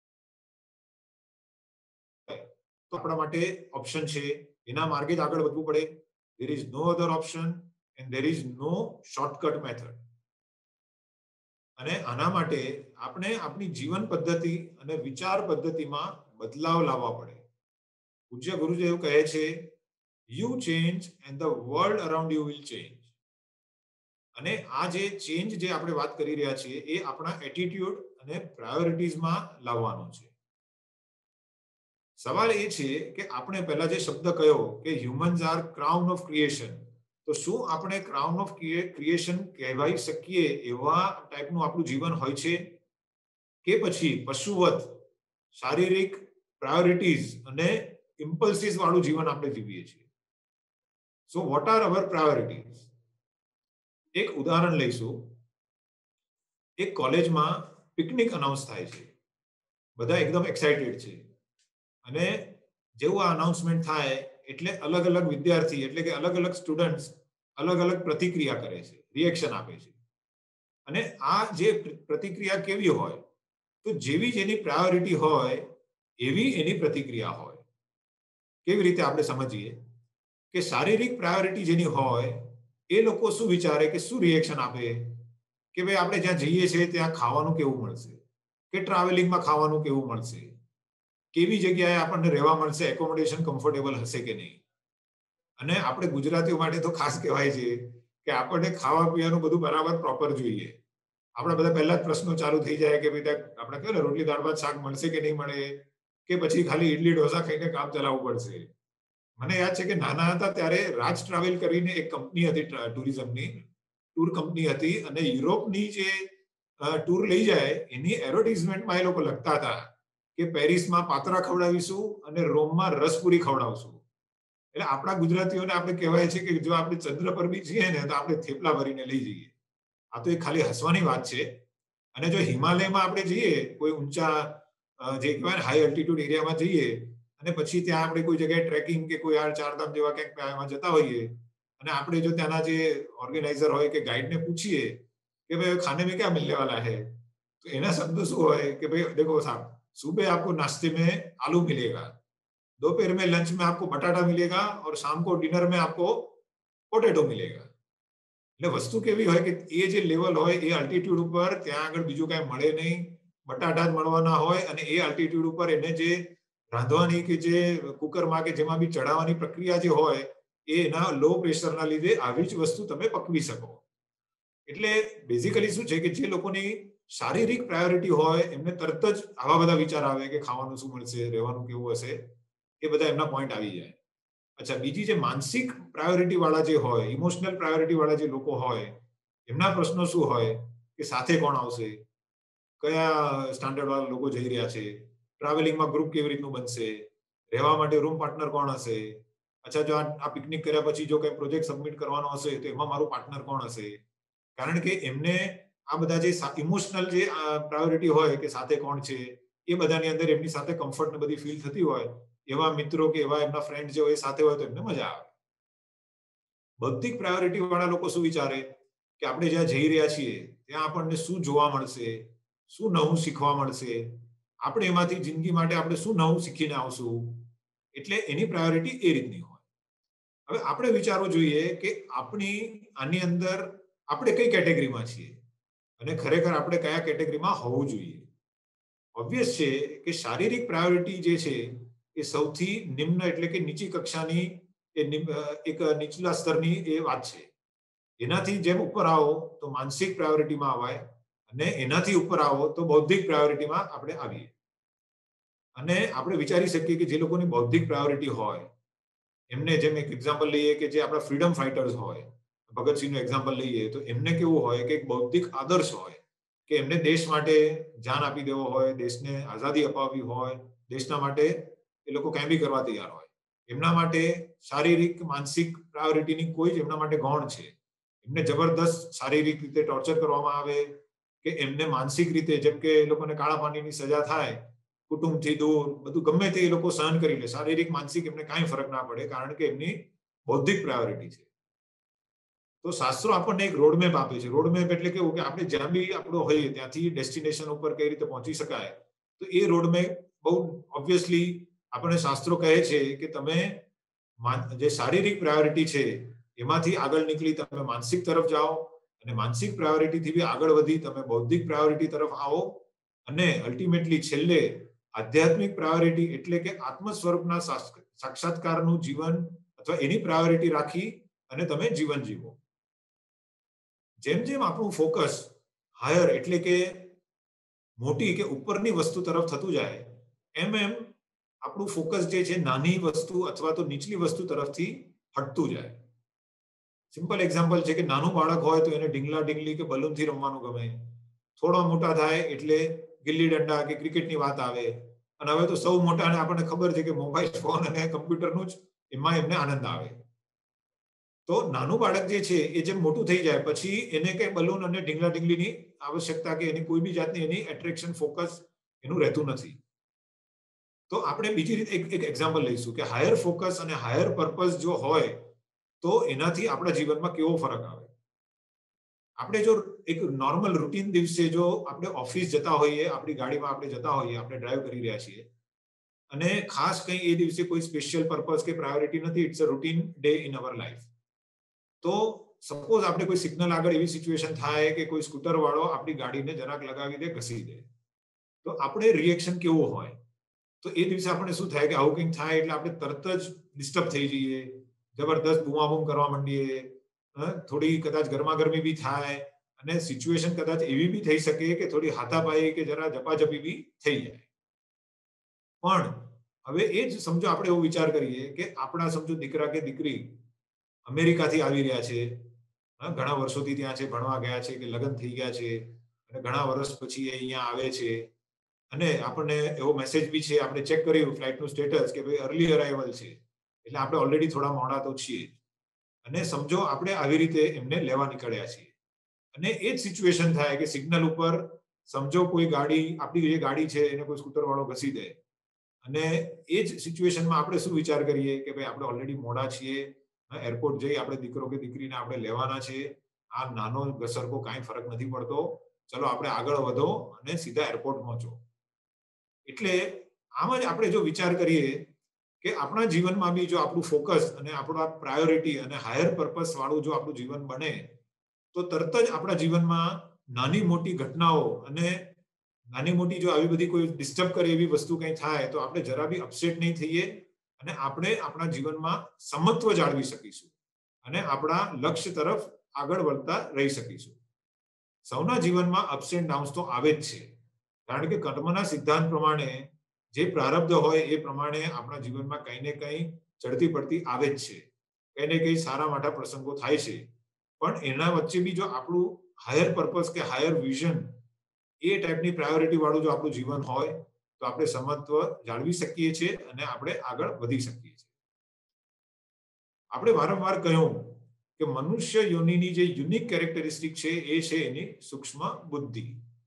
તો આપણા માટે ઓપ્શન છે. એના માર્ગે જ આગળ વધવું પડે. There is no other option and there is no shortcut method. અને આના માટે આપણે આપણી જીવન પદ્ધતિ અને વિચાર પદ્ધતિમાં બદલાવ લાવવા પડે. પૂજ્ય ગુરુદેવ કહે છે, you change and the world around you will change. અને આ જે ચેન્જ જે આપણે વાત કરી રહ્યા છીએ એ આપણા એટીટ્યુડ અને પ્રાયોરિટીઝમાં લાવવાનો છે. સવાલ એ છે કે આપણે પહેલા જે શબ્દ કહ્યો કે humans are crown of creation, તો શું આપણે ક્રાઉન ઓફ ક્રિએશન કહેવાય શકીએ એવા ટાઈપનું આપણું જીવન હોય છે કે પછી પશુવત શારીરિક પ્રાયોરિટીઝ અને ઇમ્પલ્સીસ વાળું જીવન આપણે જીવીએ છીએ? So what are our priorities? એક ઉદાહરણ લઈશું. એક કોલેજમાં પિકનિક અનાઉન્સ થાય છે. બધા એકદમ એક્સાઇટેડ છે અને જેવું આ અનાઉન્સમેન્ટ થાય એટલે અલગ અલગ વિદ્યાર્થી એટલે કે અલગ અલગ સ્ટુડન્ટ્સ અલગ અલગ પ્રતિક્રિયા કરે છે, રિએક્શન આપે છે. અને આ જે પ્રતિક્રિયા કેવી હોય તો જેવી જેની પ્રાયોરિટી હોય એવી એની પ્રતિક્રિયા હોય. કેવી રીતે આપણે સમજીએ કે શારીરિક પ્રાયોરિટી જેની હોય એ લોકો શું વિચારે કે શું રિએક્શન આપે કે ભાઈ આપણે જ્યાં જઈએ છીએ ત્યાં ખાવાનું કેવું મળશે, કે ટ્રાવેલિંગમાં ખાવાનું કેવું મળશે, કેવી જગ્યાએ આપણને રહેવા મળશે, એકોમોડેશન કમ્ફર્ટેબલ હશે કે નહીં. અને આપણે ગુજરાતીઓ માટે તો ખાસ કહેવાય છે કે આપણને ખાવા પીવાનું બધું બરાબર પ્રોપર જોઈએ. આપણા બધા પહેલા જ પ્રશ્નો ચાલુ થઈ જાય કે ભાઈ આપણે કહે ને રોટલી દાળ ભાત શાક મળશે કે નહીં મળે, કે પછી ખાલી ઇડલી ઢોસા ખાઈને કામ ચલાવવું પડશે. મને યાદ છે કે નાના હતા ત્યારે રાજ ટ્રાવેલ કરીને એક કંપની હતી ટુરિઝમની, ટૂર કંપની હતી અને યુરોપની જે ટૂર લઈ જાય એની એડવર્ટાઇઝમેન્ટમાં એ લોકો લખતા હતા કે પેરિસમાં પાતરા ખવડાવીશું અને રોમમાં રસપુરી ખવડાવશું. એટલે આપણા ગુજરાતીઓને આપણે કહેવાય છે કે જો આપણે ચંદ્ર પર બી છીએ ને તો આપણે થેપલા ભરીને લઈ જઈએ. આ તો એક ખાલી હસવાની વાત છે. અને જો હિમાલયમાં આપણે જઈએ, કોઈ ઊંચા જે કહેવાય હાઈ અલ્ટિટ્યુડ એરિયામાં જઈએ અને પછી ત્યાં આપણે કોઈ જગ્યાએ ટ્રેકિંગ કે કોઈ આ ચારધામ જેવા ક્યાંક જતા હોઈએ અને આપણે જો ત્યાંના જે ઓર્ગેનાઇઝર હોય કે ગાઈડને પૂછીએ કે ભાઈ ખાને में क्या मिलने वाला है, तो એના શબ્દો શું હોય કે ભાઈ देखो साहब, सुबह आपको नाश्ते में आलू मिलेगा, दोपहर में लंच में आपको बटाटा मिलेगा और शाम को डिनर में आपको पोटेटो मिलेगा. એટલે વસ્તુ કેવી હોય કે એ જે લેવલ હોય એ અલ્ટિટ્યુડ ઉપર ત્યાં આગળ બીજું કાંઈ મળે નહીં, બટાટા જ મળવાના હોય અને એ અલ્ટિટ્યુડ ઉપર એને જે રાંધવાની કે જે કુકરમાં કે જેમાં બી ચડાવવાની પ્રક્રિયા જે હોય એ એના લો પ્રેશરના લીધે આવી જ વસ્તુ તમે પકવી શકો. એટલે બેઝિકલી શું છે કે જે લોકોની શારીરિક પ્રાયોરિટી હોય એમને તરત જ આવા બધા વિચાર આવે કે ખાવાનું શું મળશે, રહેવાનું કેવું હશે, એ બધા એમના પોઈન્ટ આવી જાય. અચ્છા, બીજી જે માનસિક પ્રાયોરિટી વાળા જે હોય, ઇમોશનલ પ્રાયોરિટી વાળા જે લોકો હોય, એમના પ્રશ્નો શું હોય કે સાથે કોણ આવશે, કયા સ્ટાન્ડર્ડ વાળા લોકો જઈ રહ્યા છે, ટ્રાવેલિંગમાં ગ્રુપ કેવી રીતનું બનશે, રહેવા માટે રૂમ પાર્ટનર કોણ હશે, અચ્છા જો આ પિકનિક કર્યા પછી જો કઈ પ્રોજેક્ટ સબમિટ કરવાનો હશે તો એમાં મારું પાર્ટનર કોણ હશે. કારણ કે એમને આ બધા જે ઇમોશનલ જે પ્રાયોરિટી હોય કે સાથે કોણ છે, એ બધાની અંદર એમની સાથે કમ્ફર્ટ ને બધી ફીલ થતી હોય, એવા મિત્રો કે એવા એમના ફ્રેન્ડ જે હોય સાથે હોય તો એમને મજા આવે. બૌદ્ધિક પ્રાયોરિટી વાળા લોકો શું વિચારે કે આપણે જ્યાં જઈ રહ્યા છીએ ત્યાં આપણને શું જોવા મળશે, શું નવું શીખવા મળશે, આપણે એમાંથી જિંદગી માટે આપણે શું નવું શીખીને આવશું, એટલે એની પ્રાયોરિટી એ રીતની હોય. હવે આપણે વિચારવું જોઈએ કે આપણી આની અંદર આપણે કઈ કેટેગરીમાં છીએ અને ખરેખર આપણે કયા કેટેગરીમાં હોવું જોઈએ. ઓબ્વિયસ છે કે શારીરિક પ્રાયોરિટી જે છે એ સૌથી નિમ્ન એટલે કે નીચી કક્ષાની એક નીચલા સ્તરની એ વાત છે. એનાથી જેમ ઉપર આવો તો માનસિક પ્રાયોરિટીમાં આવાય અને એનાથી ઉપર આવો તો બૌદ્ધિક પ્રાયોરિટીમાં આપણે આવીએ. અને આપણે વિચારી શકીએ કે જે લોકોની બૌદ્ધિક પ્રાયોરિટી હોય એમને જેમ એક એક્ઝામ્પલ લઈએ કે જે આપણા ફ્રીડમ ફાઇટર્સ હોય, ભગતસિંહનું એક્ઝામ્પલ લઈએ તો એમને કેવું હોય કે એક બૌદ્ધિક આદર્શ હોય કે એમને દેશ માટે જાન આપી દેવો હોય, દેશને આઝાદી અપાવવી હોય, દેશના માટે એ લોકો કંઈ બી કરવા તૈયાર હોય. એમના માટે શારીરિક માનસિક પ્રાયોરિટીની કોઈ જ એમના માટે ગૌણ છે. એમને જબરદસ્ત શારીરિક રીતે ટોર્ચર કરવામાં આવે કે એમને માનસિક રીતે જેમ કે એ લોકોને કાળા પાણીની સજા થાય, કુટુંબથી દૂર, બધું ગમે તે એ લોકો સહન કરી લે, શારીરિક માનસિક એમને કાંઈ ફરક ના પડે કારણ કે એમની બૌદ્ધિક પ્રાયોરિટી છે. તો શાસ્ત્રો આપણને એક રોડમેપ આપે છે. રોડમેપ એટલે કેવું કે આપણે જ્યાં બી આપણો હોઈએ ત્યાંથી ડેસ્ટિનેશન ઉપર કઈ રીતે પહોંચી શકાય, તો એ રોડમેપ બહુ ઓબ્વિયસલી આપણને શાસ્ત્રો કહે છે કે તમે જે શારીરિક પ્રાયોરિટી છે એમાંથી આગળ નીકળી તમે માનસિક તરફ જાઓ અને માનસિક પ્રાયોરિટીથી બી આગળ વધી તમે બૌદ્ધિક પ્રાયોરિટી તરફ આવો અને અલ્ટિમેટલી છેલ્લે આધ્યાત્મિક પ્રાયોરિટી એટલે કે આત્મ સ્વરૂપના સાક્ષાત્કારનું જીવન અથવા એની પ્રાયોરિટી રાખી અને તમે જીવન જીવો. જેમ જેમ આપણું ફોકસ હાયર એટલે કે મોટી કે ઉપરની વસ્તુ તરફ થતું જાય એમ એમ આપણું ફોકસ જે છે નાની વસ્તુ અથવા તો નીચલી વસ્તુ તરફથી હટતું જાય. સિમ્પલ એક્ઝામ્પલ છે કે નાનું બાળક હોય તો એને ઢીંગલા ઢીંગલી કે બલૂનથી રમવાનું ગમે, થોડો મોટા થાય એટલે ગિલ્લી દંડા કે ક્રિકેટની વાત આવે અને હવે તો સૌ મોટાને આપણને ખબર છે કે મોબાઈલ ફોન અને કમ્પ્યુટરનું જ એમાં એમને આનંદ આવે. તો નાનું બાળક જે છે એ જેમ મોટું થઈ જાય પછી એને કઈ બલૂન અને ઢીંગલા ઢીંગલીની આવશ્યકતા કે એની કોઈ બી જાતની એની એટ્રેક્શન ફોકસ એનું રહેતું નથી. તો આપણે બીજી રીતે એક એક્ઝામ્પલ લઈશું કે હાયર ફોકસ અને હાયર પર્પઝ જો હોય તો એનાથી આપણા જીવનમાં કેવો ફરક આવે. આપણે જો એક નોર્મલ રૂટીન દિવસે જો આપણે ઓફિસ જતા હોઈએ, આપણી ગાડીમાં આપણે જતા હોઈએ, આપણે ડ્રાઈવ કરી રહ્યા છીએ અને ખાસ કંઈ એ દિવસે કોઈ સ્પેશિયલ પર્પઝ કે પ્રાયોરિટી નથી, it's a routine day in our life. તો સપોઝ આપણે કોઈ સિગ્નલ આગળ એવી સિચ્યુએશન થાય કે કોઈ સ્કૂટર વાળો આપણી ગાડીને જરાક લગાવી દે, ઘસી દે, તો આપણે રિએક્શન કેવું હોય? તો એ દિવસે આપણે શું થાય કે આવું કંઈક થાય એટલે આપણે તરત જ ડિસ્ટર્બ થઈ જઈએ, જબરદસ્ત બૂમાબૂમ કરવા માંડીએ, થોડી કદાચ ગરમાગરમી બી થાય અને સિચ્યુએશન કદાચ એવી બી થઈ શકે કે થોડી હાથાપાઈ કે જરા ઝપાઝપી બી થઈ જાય. પણ હવે એ જ સમજો આપણે એવો વિચાર કરીએ કે આપણા સમજો દીકરા કે દીકરી અમેરિકાથી આવી રહ્યા છે, ઘણા વર્ષોથી ત્યાં છે, ભણવા ગયા છે કે લગ્ન થઈ ગયા છે અને ઘણા વર્ષ પછી એ અહીંયા આવે છે અને આપણને એવો મેસેજ બી છે, આપણે ચેક કર્યું ફ્લાઇટનું સ્ટેટસ કે ભાઈ અર્લી અરાઇવલ છે એટલે આપણે ઓલરેડી થોડા મોડા તો છીએ અને સમજો આપણે આવી રીતે એમને લેવા નીકળ્યા છીએ અને એ જ સિચ્યુએશન થાય કે સિગ્નલ ઉપર સમજો કોઈ ગાડી, આપણી જે ગાડી છે એને કોઈ સ્કૂટર વાળો ઘસી દે અને એ જ સિચ્યુએશનમાં આપણે શું વિચાર કરીએ કે ભાઈ આપણે ઓલરેડી મોડા છીએ, એરપોર્ટ જઈ આપણે દીકરો કે દીકરીને આપણે લેવાના છે, આ નાનો ઘસરકો કાંઈ ફરક નથી પડતો, ચલો આપણે આગળ વધો અને સીધા એરપોર્ટ પહોંચો. એટલે આમ જ આપણે જો વિચાર કરીએ કે આપણા જીવનમાં બી જો આપણું ફોકસ અને આપણા પ્રાયોરિટી અને હાયર પર્પસ વાળું જો આપણું જીવન બને તો તરત જ આપણા જીવનમાં નાની મોટી ઘટનાઓ અને નાની મોટી જો આવી બધી કોઈ ડિસ્ટર્બ કરે એવી વસ્તુ કંઈ થાય તો આપણે જરા બી અપસેટ નહીં થઈએ અને આપણે આપણા જીવનમાં સમત્વ જાળવી શકીશું અને આપણા લક્ષ્ય તરફ આગળ વધતા રહી શકીશું. સૌના જીવનમાં અપ્સ એન્ડ ડાઉન્સ તો આવે જ છે, કારણ કે કર્મના સિદ્ધાંત પ્રમાણે જે પ્રારબ્ધ હોય એ પ્રમાણે આપણા જીવનમાં કંઈ ને કંઈ ચડતી પડતી આવે જ છે, કંઈ ને કંઈ સારા માઠા પ્રસંગો થાય છે. પણ એના વચ્ચે બી જો આપણું હાયર પર્પઝ કે હાયર વિઝન એ ટાઈપની પ્રાયોરિટી વાળું જો આપણું જીવન હોય તો આપણે સમત્વ જાળવી શકીએ છીએ અને આપણે આગળ વધી શકીએ છીએ. આપણે વારંવાર કહ્યું કે મનુષ્ય યોનિની જે યુનિક કેરેક્ટરિસ્ટિક છે એ છે એની સૂક્ષ્મ બુદ્ધિ.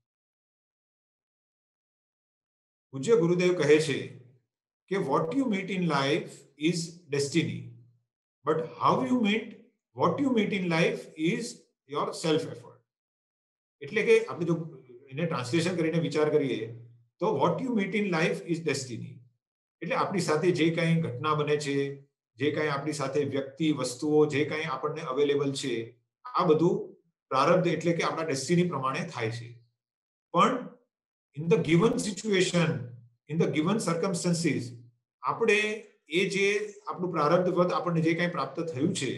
પૂજ્ય ગુરુદેવ કહે છે કે what you meet in life is destiny, but how you meet what you meet in life is your self effort. એટલે કે આપણે જો એને ટ્રાન્સલેશન કરીને વિચાર કરીએ તો what you meet in life is destiny, એટલે આપણી સાથે જે કંઈ ઘટના બને છે, જે કંઈ આપણી સાથે વ્યક્તિ, વસ્તુઓ, જે કંઈ આપણને અવેલેબલ છે, આ બધું પ્રારબ્ધ એટલે કે આપણા ડેસ્ટિની પ્રમાણે થાય છે. પણ in the given situation, in the given circumstances, આપણે એ જે આપણું પ્રારબ્ધવત આપણને જે કંઈ પ્રાપ્ત થયું છે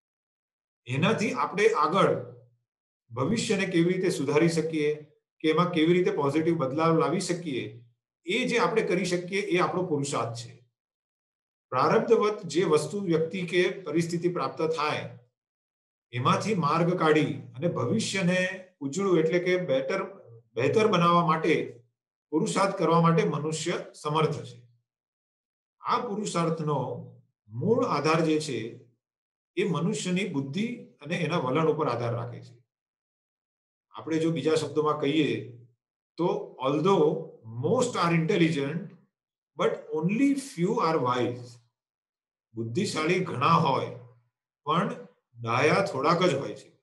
એનાથી આપણે આગળ ભવિષ્યને કેવી રીતે સુધારી શકીએ કે એમાં કેવી રીતે પોઝિટિવ બદલાવ લાવી શકીએ, એ જે આપણે કરી શકીએ એ આપણો પુરુષાર્થ છે. પ્રારબ્ધવત જે વસ્તુ, વ્યક્તિ કે પરિસ્થિતિ પ્રાપ્ત થાય એમાંથી માર્ગ કાઢી અને ભવિષ્યને ઉજળું એટલે કે બહેતર બનાવવા માટે પુરુષાર્થ કરવા માટે મનુષ્ય સમર્થ છે. આ પુરુષાર્થનો મૂળ આધાર જે છે એ મનુષ્યની બુદ્ધિ અને એના વલણ ઉપર આધાર રાખે છે. આપણે જો બીજા શબ્દોમાં કહીએ તો although most are intelligent but only few are wise. બુદ્ધિશાળી ઘણા હોય પણ ડાયા થોડાક જ હોય છે.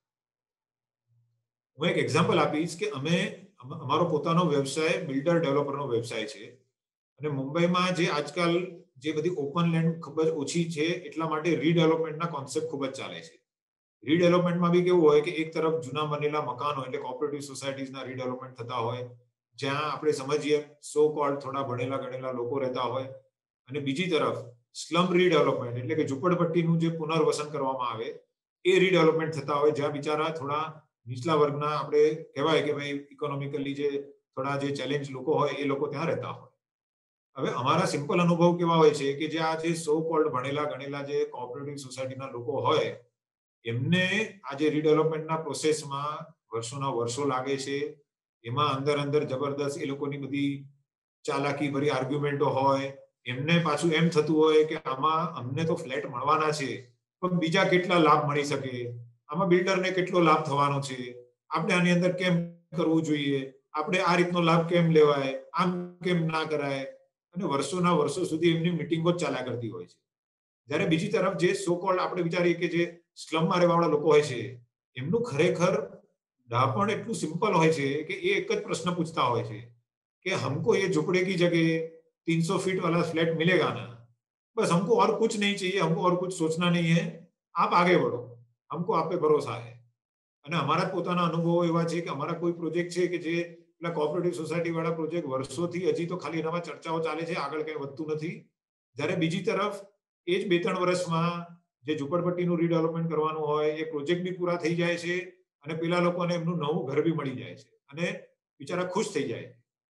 હું એક એક્ઝામ્પલ આપીશ કે અમારો પોતાનો વ્યવસાય બિલ્ડર ડેવલપરનો વ્યવસાય છે અને મુંબઈમાં જે આજકાલ જે બધી ઓપન લેન્ડ ખૂબ જ ઓછી છે એટલા માટે રીડેવલપમેન્ટના કોન્સેપ્ટ ખૂબ જ ચાલે છે. રીડેવલપમેન્ટમાં બી કેવું હોય કે એક તરફ જૂના બનેલા મકાનો એટલે કોઓપરેટિવ સોસાયટીઝના રીડેવલપમેન્ટ થતા હોય, જ્યાં આપણે સમજીએ સો કોલ્ડ થોડા ભણેલા ગણેલા લોકો રહેતા હોય, અને બીજી તરફ સ્લમ રીડેવલપમેન્ટ એટલે કે ઝુંપડપટ્ટીનું જે પુનર્વસન કરવામાં આવે એ રીડેવલપમેન્ટ થતા હોય, જ્યાં બિચારા થોડા નીચલા વર્ગના, આપણે કહેવાય કે ભાઈ ઇકોનોમિકલી જે થોડા જે ચેલેન્જ લોકો હોય એ લોકો ત્યાં રહેતા હોય. હવે અમારા સિમ્પલ અનુભવ કેવા હોય છે કે જે આ જે સો કોલ્ડ ભણેલા ગણેલા જે કોઓપરેટિવ સોસાયટીના લોકો હોય એમને આજે રીડેવલપમેન્ટના પ્રોસેસમાં વર્ષોના વર્ષો લાગે છે. એમાં અંદર જબરદસ્ત એ લોકોની બધી ચાલાકી ભરી આર્ગ્યુમેન્ટો હોય. એમને પાછું એમ થતું હોય કે આમાં અમને તો ફ્લેટ મળવાના છે પણ બીજા કેટલા લાભ મળી શકે, આમાં બિલ્ડરને કેટલો લાભ થવાનો છે, આપણે આની અંદર કેમ કરવું જોઈએ, આપણે આ રીતનો લાભ કેમ લેવાય, આમ કેમ ના કરાય, અને વર્ષોના વર્ષો સુધી એમની મિટિંગો જ ચાલ્યા કરતી હોય છે. જ્યારે બીજી તરફ જે સો કોલ્ડ આપણે વિચારીએ કે જે સ્લમમાં રહેવાવાળા લોકો હોય છે એમનું ખરેખર ડાપણ એટલું સિમ્પલ હોય છે કે એ એક જ પ્રશ્ન પૂછતા હોય છે कि हमको ये झुपड़े की जगह 300 फीट वाला फ्लैट मिलेगा ना, बस हमको और कुछ नहीं चाहिए, हमको और कुछ सोचना नहीं है, आप आगे बढ़ो, हमको आप पे भरोसा है. અને અમારા પોતાના અનુભવો એવા છે કે અમારા કોઈ પ્રોજેક્ટ છે કે જે પેલા કોઓપરેટિવ સોસાયટી વાળા પ્રોજેક્ટ વર્ષોથી હજી તો ખાલી એનામાં ચર્ચાઓ ચાલે છે, આગળ કંઈ વધતું નથી. જ્યારે બીજી તરફ એ જ 2-3 વર્ષમાં જે ઝુંપડપટ્ટીનું રીડેવલપમેન્ટ કરવાનું હોય એ પ્રોજેક્ટ બી પૂરા થઈ જાય છે અને પેલા લોકોને એમનું નવું ઘર બી મળી જાય છે અને બિચારા ખુશ થઈ જાય.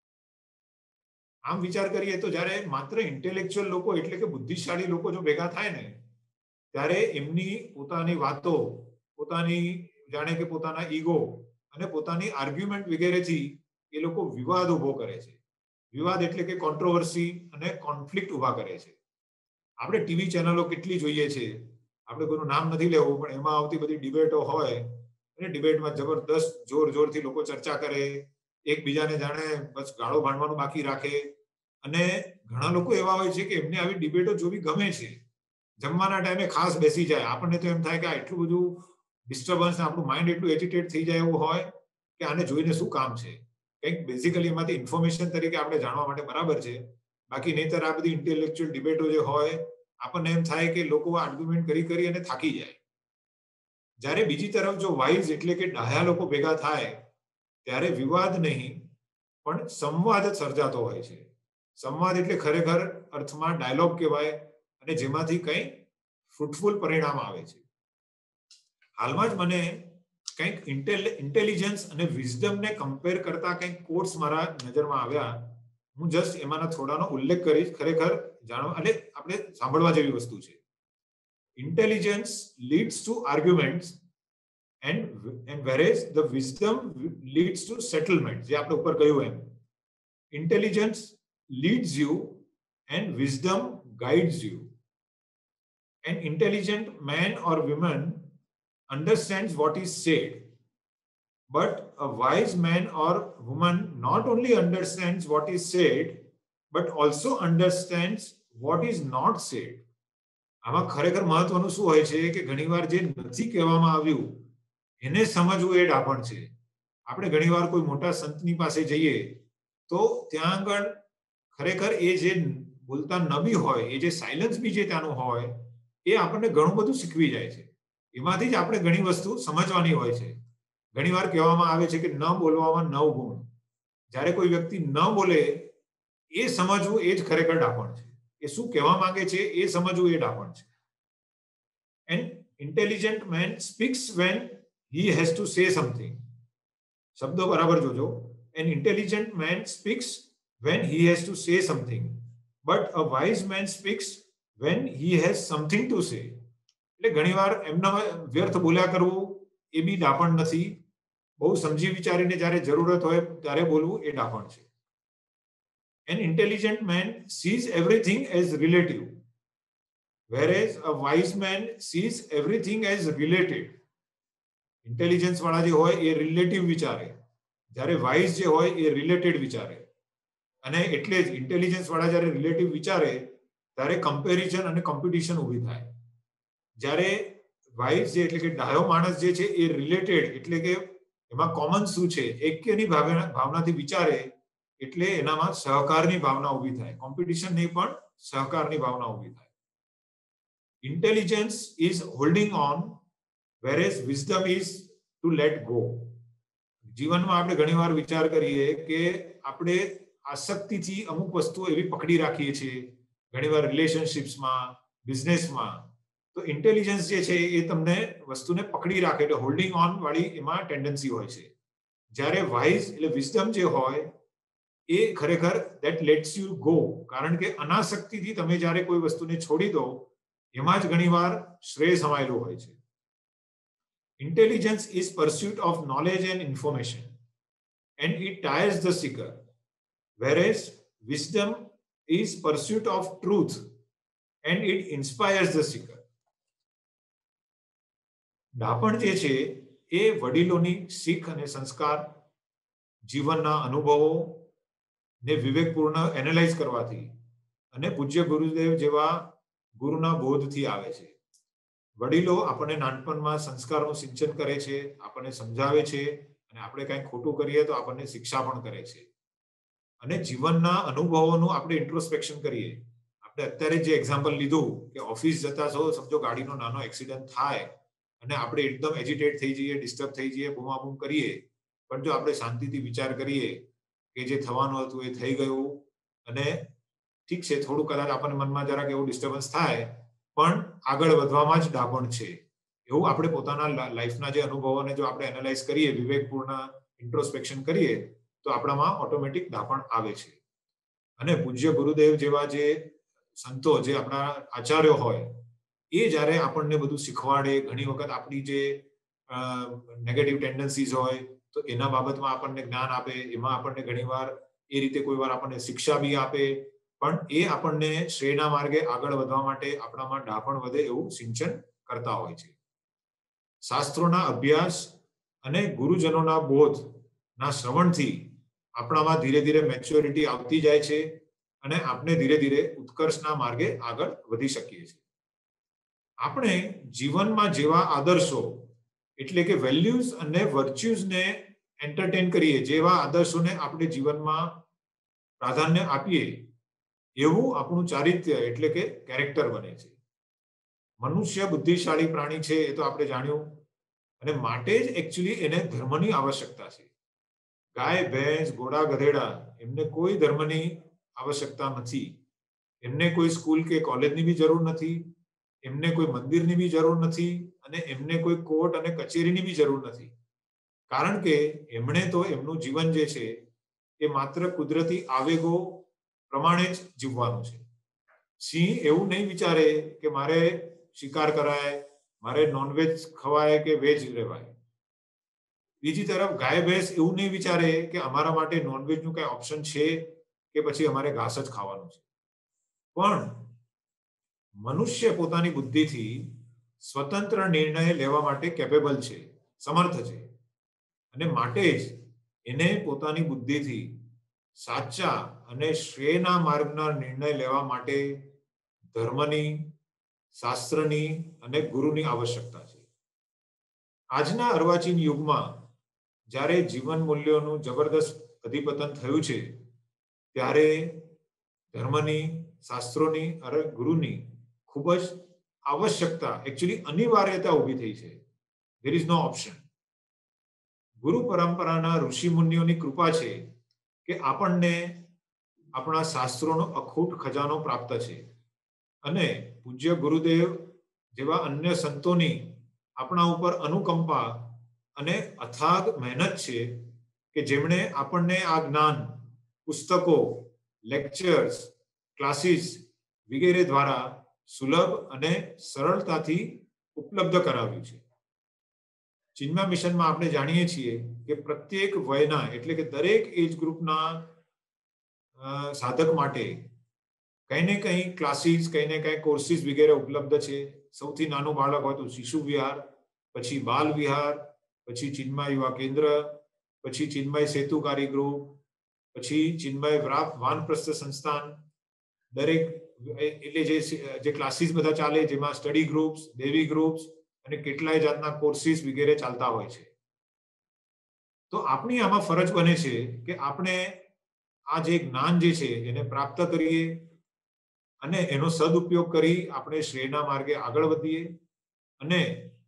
આમ વિચાર કરીએ તો જ્યારે માત્ર ઇન્ટેલેક્ચ્યુઅલ લોકો એટલે કે બુદ્ધિશાળી લોકો જો ભેગા થાય ને ત્યારે એમની પોતાની વાતો, પોતાની જાણે કે પોતાના ઈગો અને પોતાની આર્ગ્યુમેન્ટ વગેરેથી એ લોકો વિવાદ ઉભો કરે છે. વિવાદ એટલે કે કોન્ટ્રોવર્સી અને કોન્ફ્લિક્ટ ઉભા કરે છે. આપણે ટીવી ચેનલો કેટલી જોઈએ છે, આપણે કોઈનું નામ નથી લેવું પણ એમાં આવતી બધી ડિબેટો હોય અને ડિબેટમાં જબરદસ્ત જોરથી લોકો ચર્ચા કરે, એકબીજાને જાણે બસ ગાળો ભાંડવાનું બાકી રાખે. અને ઘણા લોકો એવા હોય છે કે એમને આવી ડિબેટો જોવી ગમે છે. જમવાના ટાઈમે ખાસ બેસી જાય. આપણને તો એમ થાય કે આ એટલું બધું ડિસ્ટર્બન્સ, આપણું માઇન્ડ એટલું એજિટેટ થઈ જાય એવું હોય કે આને જોઈને શું કામ છે. કંઈક બેઝિકલી એમાંથી ઇન્ફોર્મેશન તરીકે આપણે જાણવા માટે બરાબર છે. બાકી નહીતર આ બધી ઇન્ટેલેક્ચ્યુઅલ ડિબેટો જે હોય આપણને એમ થાય કે લોકો આર્ગ્યુમેન્ટ કરી અને થાકી જાય. જ્યારે બીજી તરફ જો વાઇઝ એટલે કે ડાહ્યા લોકો ભેગા થાય ત્યારે વિવાદ નહીં પણ સંવાદ જ સર્જાતો હોય છે. સંવાદ એટલે ખરેખર અર્થમાં ડાયલોગ કહેવાય અને જેમાંથી કંઈ ફ્રૂટફુલ પરિણામ આવે છે. હાલમાં જ મને કંઈક ઇન્ટેલિજન્સ અને વિઝડમને કમ્પેર કરતા કંઈક કોટ્સ મારા નજરમાં આવ્યા. હું જસ્ટ એમાંના થોડાનો ઉલ્લેખ કરીશ. ખરેખર જાણવા એટલે આપણે સાંભળવા જેવી વસ્તુ છે. Intelligence leads to arguments and whereas the wisdom leads to settlement. જે આપણે ઉપર કહ્યું એમ, intelligence leads you and wisdom guides you. An intelligent man or woman understands what is said, but a wise man or woman not only understands what is said but also understands what is not said. આમાં ખરેખર મહત્વનું શું હોય છે કે ઘણીવાર જે નથી કહેવામાં આવ્યું એને સમજવું એ ડાપણ છે. આપણે ઘણીવાર કોઈ મોટા સંતની પાસે જઈએ તો ત્યાં આગળ ખરેખર એ જે બોલતા ન બી હોય, એ જે સાયલન્સ બી જે ત્યાંનું હોય, એ આપણને ઘણું બધું શીખવી જાય છે. એમાંથી જ આપણે ઘણી વસ્તુ સમજવાની હોય છે. ઘણીવાર કહેવામાં આવે છે કે ન બોલવામાં 9 ગુણ. જ્યારે કોઈ વ્યક્તિ ન બોલે એ સમજવું એ જ ખરેખર ડાપણ છે. એ શું કહેવા માંગે છે એ સમજવું એ ડાપણ છે. An intelligent man speaks when he has to say something. શબ્દો બરાબર જોજો. An intelligent man speaks when he has to say something, but a wise man speaks when he has something to say. એટલે ઘણીવાર એમના વ્યર્થ બોલ્યા કરવું એ બી ડાપણ નથી. બહુ સમજી વિચારીને જ્યારે જરૂરત હોય ત્યારે બોલવું એ ડાપણ છે. An intelligent man sees everything as relative, whereas a wise man sees everything as related. Intelligence વાળા જે હોય એ રિલેટિવ વિચારે, જ્યારે વાઇઝ જે હોય એ રિલેટેડ વિચારે. અને એટલે જ ઇન્ટેલિજન્સ વાળા જ્યારે રિલેટિવ વિચારે ત્યારે કમ્પેરિઝન અને કોમ્પિટિશન ઊભી થાય. જ્યારે વાઇઝ જે એટલે કે ડાયો માણસ જે છે એ રિલેટેડ એટલે કે એમાં કોમન શું છે, એક્યની ભાવનાથી વિચારે એટલે એનામાં સહકારની ભાવના ઊભી થાય. કોમ્પિટિશન નહીં પણ સહકારની ભાવના ઊભી થાય. Intelligence is holding on, whereas wisdom is to let go. જીવનમાં આપણે ઘણીવાર વિચાર કરીએ કે આપણે આસક્તિથી અમુક વસ્તુઓ એવી પકડી રાખીએ છીએ, ઘણીવાર રિલેશનશિપ્સમાં, બિઝનેસમાં. તો ઇન્ટેલિજન્સ જે છે એ તમને વસ્તુને પકડી રાખે એટલે હોલ્ડિંગ ઓન વાળી એમાં ટેન્ડન્સી હોય છે. જ્યારે વાઇઝ એટલે વિઝડમ જે હોય એ ખરેખર that lets you go. કારણ કે અનાસક્તિથી તમે જ્યારે કોઈ વસ્તુને છોડી દો એમાં જ ઘણીવાર શ્રેય સમાયેલું હોય છે. Intelligence is pursuit of knowledge and information, and it tires the seeker, whereas wisdom is pursuit of truth, and it inspires the seeker. ડાપણ જે છે એ વડીલોની શીખ અને સંસ્કાર, જીવનના અનુભવો ને વિવેકપૂર્ણ એનાલાઇઝ કરવાથી અને પૂજ્ય ગુરુદેવ જેવા ગુરુના બોધથી આવે છે. વડીલો આપણને નાનપણમાં સંસ્કારનું સિંચન કરે છે, આપણને સમજાવે છે, અને આપણે કંઈ ખોટું કરીએ તો આપણને શિક્ષા પણ કરે છે. અને જીવનના અનુભવોનું આપણે ઇન્ટ્રોસ્પેક્શન કરીએ. આપણે અત્યારે જે એક્ઝામ્પલ લીધું કે ઓફિસ જતા છો, સમજો ગાડીનો નાનો એક્સિડન્ટ થાય અને આપણે એકદમ એજિટેટ થઈ જઈએ, ડિસ્ટર્બ થઈ જઈએ, બૂમાબૂમ કરીએ. પણ જો આપણે શાંતિથી વિચાર કરીએ કે જે થવાનું હતું એ થઈ ગયું, અને ઠીક છે થોડું કદાચ આપણને મનમાં જરાક એવું ડિસ્ટર્બન્સ થાય પણ આગળ વધવામાં જ ડાપણ છે. એવું આપણે પોતાના લાઈફના જે અનુભવોને જો આપણે એનાલાઇઝ કરીએ, વિવેકપૂર્ણ ઇન્ટ્રોસ્પેક્શન કરીએ તો આપણામાં ઓટોમેટિક ડાપણ આવે છે. અને પૂજ્ય ગુરુદેવ જેવા જે સંતો, જે આપણા આચાર્યો હોય, એ જ્યારે આપણને બધું શીખવાડે, ઘણી વખત આપણી જે નેગેટિવ ટેન્ડન્સીઝ હોય તો એના બાબતમાં આપણને જ્ઞાન આપે, એમાં આપણને ઘણીવાર એ રીતે કોઈ વાર આપણને શિક્ષા બી આપે, પણ એ આપણને શ્રેયના માર્ગે આગળ વધવા માટે આપણામાં ડાપણ વધે એવું સિંચન કરતા હોય છે. શાસ્ત્રોના અભ્યાસ અને ગુરુજનોના બોધના શ્રવણથી આપણામાં ધીરે ધીરે મેચ્યોરિટી આવતી જાય છે અને આપણે ધીરે ધીરે ઉત્કર્ષના માર્ગે આગળ વધી શકીએ છીએ. આપણે જીવનમાં જેવા આદર્શો એટલે કે વેલ્યુઝ અને વર્ચ્યુઝને એન્ટરટેન કરીએ, જેવા આદર્શોને આપણે જીવનમાં પ્રાધાન્ય આપીએ, એવું આપણું ચારિત્ર્ય એટલે કે કેરેક્ટર બને છે. મનુષ્ય બુદ્ધિશાળી પ્રાણી છે એ તો આપણે જાણ્યું, અને માટે જ એકચ્યુઅલી એને ધર્મની આવશ્યકતા છે. ગાય, ભેંસ, ઘોડા, ગધેડા એમને કોઈ ધર્મની આવશ્યકતા નથી. એમને કોઈ સ્કૂલ કે કોલેજની બી જરૂર નથી, એમને કોઈ મંદિરની બી જરૂર નથી, અને એમને કોઈ કોર્ટ અને કચેરીની બી જરૂર નથી. કારણ કે એમણે તો એમનું જીવન જે છે એ માત્ર કુદરતી આવેગો પ્રમાણે જ જીવવાનું છે. સિંહ એવું નહીં વિચારે કે મારે શિકાર કરાય, મારે નોનવેજ ખવાય કે વેજ લેવાય. બીજી તરફ ગાય ભેંસ એવું નહીં વિચારે કે અમારા માટે નોનવેજનું કઈ ઓપ્શન છે કે પછી અમારે ઘાસ જ ખાવાનું છે. પણ મનુષ્ય પોતાની બુદ્ધિથી સ્વતંત્ર નિર્ણય લેવા માટે કેપેબલ છે, સમર્થ છે, અને માટે જ એને પોતાની બુદ્ધિથી સાચા અને શ્રેયના માર્ગના નિર્ણય લેવા માટે ધર્મની, શાસ્ત્રની અને ગુરુની આવશ્યકતા છે. આજના અર્વાચીન યુગમાં જ્યારે જીવન મૂલ્યોનું જબરદસ્ત અધિપતન થયું છે, ત્યારે ધર્મની, શાસ્ત્રોની અને ગુરુની ખૂબ જ આવશ્યકતા, એકચ્યુઅલી અનિવાર્યતા ઊભી થઈ છે. There is no option. ગુરુ પરંપરાના ઋષિ મુનિઓની કૃપા છે કે આપણને આપણા શાસ્ત્રોનો અખૂટ ખજાનો પ્રાપ્ત છે, અને પૂજ્ય ગુરુદેવ જેવા અન્ય સંતોની આપણા ઉપર અનુકંપા અને અથાગ મહેનત છે કે જેમણે આપણને આ જ્ઞાન પુસ્તકો, લેક્ચર્સ, ક્લાસીસ વગેરે દ્વારા સુલભ અને સરળતાથી ઉપલબ્ધ કરાવ્યું છે. ચિન્મય મિશનમાં આપણે જાણીએ છીએ કે પ્રત્યેક વયના એટલે કે દરેક એજ ગ્રુપના સાધક માટે કંઈ ને કંઈ ક્લાસીસ, કંઈ ને કંઈ કોર્સિસ વગેરે ઉપલબ્ધ છે. સૌથી નાનું બાળક હોય તો શિશુ વિહાર, પછી બાલ વિહાર, પછી ચિન્મય યુવા કેન્દ્ર, પછી ચિન્મય સેતુકારી ગ્રુપ, પછી ચિન્મય વાનપ્રસ્થ સંસ્થાન. દરેક એટલે જે ક્લાસીસ બધા ચાલે, જેમાં સ્ટડી ગ્રુપ્સ, દેવી ગ્રુપ્સ અને કેટલાય જાતના કોર્સિસ વગેરે ચાલતા હોય છે. તો આપણી આમાં ફરજ બને છે કે આપણે આ જે જ્ઞાન જે છે એને પ્રાપ્ત કરીએ અને એનો સદુપયોગ કરી આપણે શ્રેયના માર્ગે આગળ વધીએ, અને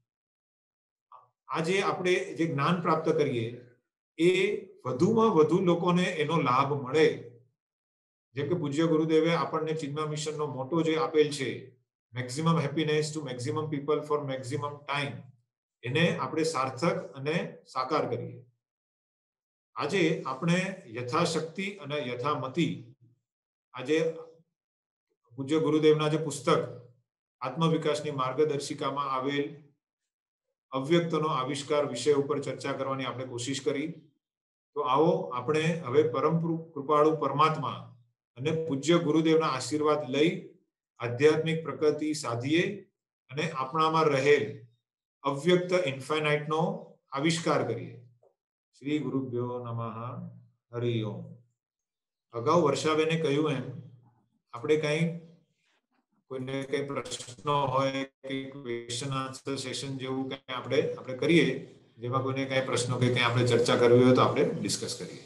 આજે આપણે જે જ્ઞાન પ્રાપ્ત કરીએ એ વધુમાં વધુ લોકોને એનો લાભ મળે. જેમ કે પૂજ્ય ગુરુદેવે આપણને ચિન્મય મિશનનો મોટો જે આપેલ છે, maximum happiness to maximum people for maximum time, એને આપણે સાર્થક અને સાકાર કરીએ. આજે આપણે યથાશક્તિ અને યથામતિ આજે પૂજ્ય ગુરુદેવના જે પુસ્તક આત્મવિકાસની માર્ગદર્શિકામાં આવેલ અવ્યક્તનો આવિષ્કાર વિષય ઉપર ચર્ચા કરવાની આપણે કોશિશ કરી. તો આવો આપણે હવે પરમ કૃપાળુ પરમાત્મા અને પૂજ્ય ગુરુદેવના આશીર્વાદ લઈ આધ્યાત્મિક પ્રગતિ સાધીએ અને આપણામાં રહેલ અવ્યક્ત ઇન્ફાઇનાઇટનો આવિષ્કાર કરીએ. શ્રી ગુરુભ્યો નમઃ. હરિ ઓમ. અગાઉ વર્ષાબેને કહ્યું એમ આપણે કોઈને કઈ પ્રશ્નો હોય કે ક્વેશ્ચન આન્સર સેશન જેવું કઈ આપણે કરીએ, જેમાં કોઈને કઈ પ્રશ્નો કે કઈ આપણે ચર્ચા કરવી હોય તો આપણે ડિસ્કસ કરીએ.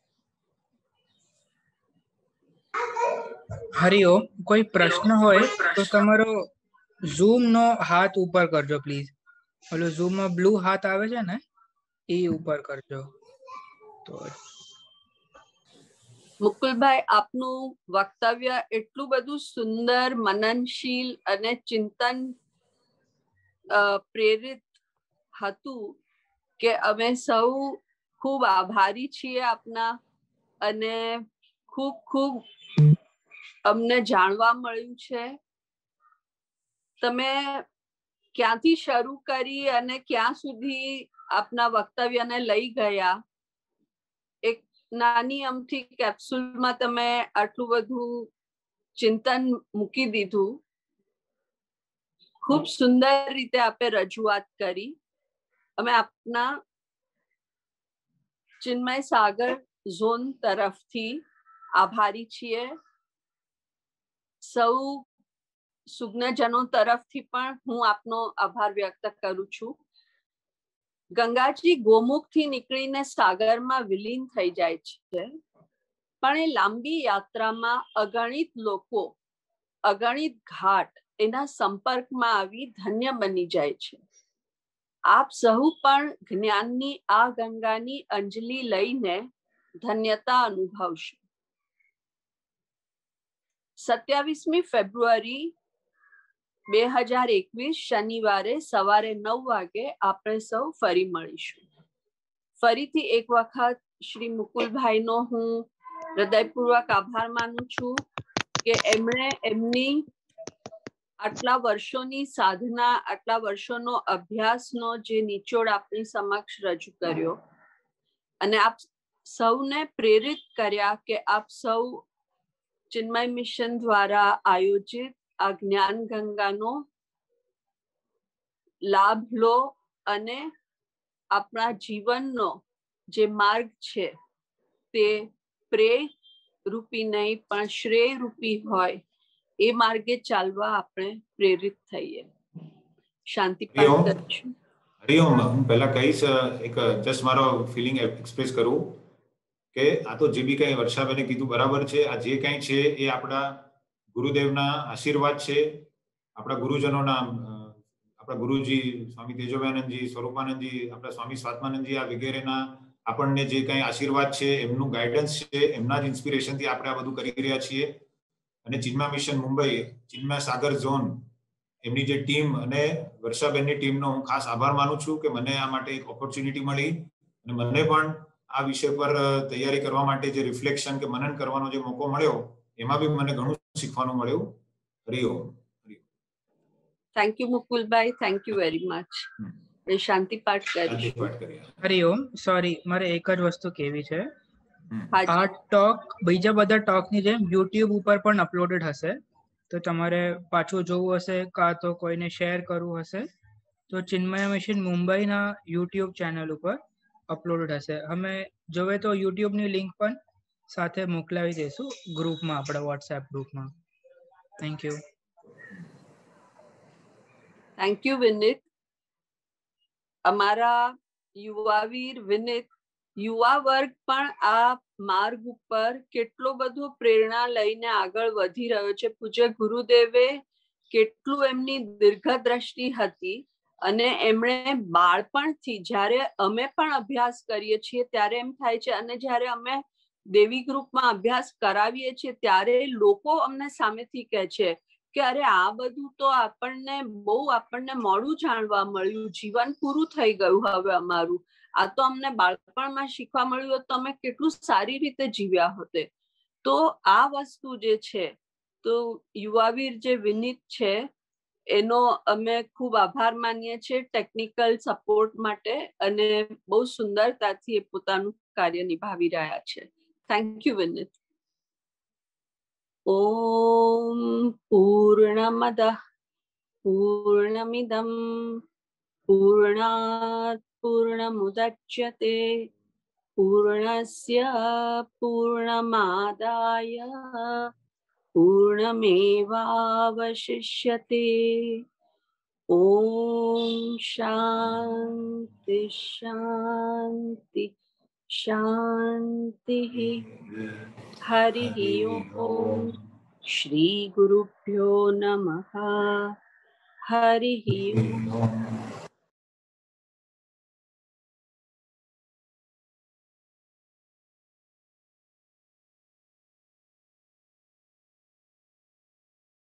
હરિઓમ. કોઈ પ્રશ્ન હોય તો તમારો ઝૂમ નો હાથ ઉપર કરજો પ્લીઝ. ઓલો ઝૂમ માં બ્લુ હાથ આવે છે ને, એ ઉપર કરજો. તો મુકુલભાઈ, આપનું વક્તવ્ય એટલું બધું સુંદર, મનનશીલ અને ચિંતન પ્રેરિત હતું કે અમે સૌ ખૂબ આભારી છીએ આપના, અને ખૂબ ખૂબ અમને જાણવા મળ્યું છે. તમે ક્યાંથી શરૂ કરી અને ક્યાં સુધી આપના વક્તવ્યને લઈ ગયા, એક નાની અમથી કેપ્સ્યુલમાં તમે આટલું બધું ચિંતન મૂકી દીધું. ખૂબ સુંદર રીતે આપે રજૂઆત કરી. અમે આપના ચિન્મય સાગર ઝોન તરફથી આભારી છીએ. સૌ સુજ્ઞજનો તરફથી પણ હું આપનો આભાર વ્યક્ત કરું છું. ગંગાજી ગોમુખથી નીકળીને સાગરમાં વિલીન થઈ જાય છે, પણ એ લાંબી યાત્રામાં અગણિત લોકો, અગણિત ઘાટ એના સંપર્કમાં આવી ધન્ય બની જાય છે. આપ સહુ પણ જ્ઞાનની આ ગંગાની અંજલિ લઈને ધન્યતા અનુભવશો. 27મી ફેબ્રુઆરી 2021 શનિવારે સવારે 9 વાગે આપણે સૌ ફરી મળીશું. ફરીથી એક વખત શ્રી મુકુલભાઈનો હું હૃદયપૂર્વક આભાર માનું છું કે એમણે એમની આટલા વર્ષોની સાધના, આટલા વર્ષોનો અભ્યાસનો જે નિચોડ આપણી સમક્ષ રજૂ કર્યો અને આપ સૌને પ્રેરિત કર્યા કે આપ સૌ ચિન્મય મિશન દ્વારા આયોજિત આ જ્ઞાન ગંગાનો લાભ લો અને આપણા જીવનનો જે માર્ગ છે તે પ્રેય રૂપી નહીં પણ શ્રેય રૂપી હોય એ માર્ગે ચાલવા આપણે પ્રેરિત થઈએ. શાંતિ પાઠ કરીશું. હરિઓમ. હું પહેલા કહીશ, એક જસ્ટ મારો ફિલિંગ એક્સપ્રેસ કરું કે આ તો જે બી કંઈ વર્ષાબેને કીધું બરાબર છે. આ જે કંઈ છે એ આપણા ગુરુદેવના આશીર્વાદ છે, આપણા ગુરુજનોના, આપણા ગુરુજી સ્વામી તેજોબેનંદજી, સ્વરૂપાનંદજી, આપણા સ્વામી સ્વાત્માનંદજી આ વગેરેના આપણને જે કંઈ આશીર્વાદ છે, એમનું ગાઈડન્સ છે, એમના જ ઇન્સ્પિરેશનથી આપણે આ બધું કરી રહ્યા છીએ. અને ચિન્મય મિશન મુંબઈ, ચિન્મય સાગર ઝોન, એમની જે ટીમ અને વર્ષાબેનની ટીમનો હું ખાસ આભાર માનું છું કે મને આ માટે એક ઓપોર્ચ્યુનિટી મળી અને મને પણ આ વિષય પર તૈયારી કરવા માટે જે રિફ્લેક્શન કે મનન કરવાનો જે મોકો મળ્યો એમાં બી મને ઘણું શીખવાનું મળ્યું. હરિઓમ. Thank you Mukulbhai, thank you very much. શાંતિ પાઠ કરીએ. હરિઓમ. સોરી, મારે એક જ વસ્તુ કહેવી છે. આ ટોક બીજા બધા ટોકની જેમ યુટ્યુબ ઉપર પણ અપલોડેડ હશે, તો તમારે પાછું જોવું હશે કાં તો કોઈને શેર કરવું હશે તો ચિન્મય મિશન મુંબઈના યુટ્યુબ ચેનલ ઉપર અપલોડેડ હશે. અમે જોવે તો યુટ્યુબની લિંક પણ સાથે મોકલાવી દઈશું ગ્રુપમાં, આપણા વોટ્સએપ ગ્રુપમાં. Thank you. Thank you Vinit. અમારા યુવાવીર વિનિત, યુવા વર્ગ પણ આ માર્ગ ઉપર કેટલો બધો પ્રેરણા લઈને આગળ વધી રહ્યો છે. પૂજ્ય ગુરુદેવે કેટલું એમની દીર્ઘદ્રષ્ટિ હતી અને એમણે બાળપણથી, જ્યારે અમે પણ અભ્યાસ કરીએ છીએ ત્યારે એમ થાય છે, અને જ્યારે અમે દેવી ગ્રુપમાં અભ્યાસ કરાવીએ છીએ ત્યારે લોકો અમને સામેથી કહે છે કે અરે આ બધું તો આપણને મોડું જાણવા મળ્યું, જીવન પૂરું થઈ ગયું હવે અમારું. આ તો અમને બાળપણમાં શીખવા મળ્યું હોત તો અમે કેટલું સારી રીતે જીવ્યા હોતે. તો આ વસ્તુ જે છે, તો યુવાવીર જે વિનિત છે એનો અમે ખૂબ આભાર માનીએ છીએ ટેકનિકલ સપોર્ટ માટે, અને બહુ સુંદરતાથી એ પોતાનું કાર્ય નિભાવી રહ્યા છે. Thank you Vinit. ઓમ પૂર્ણમદ પૂર્ણમિદમ પૂર્ણાત પૂર્ણમુદચ્યતે પૂર્ણસ્ય પૂર્ણમાદાય પૂર્ણમેવાવશિષ્યતે. ઓમ શાંતિ શાંતિ શાંતિ. હરિ ઓમ. શ્રી ગુરુભ્યો નમઃ. હરિ ઓમ.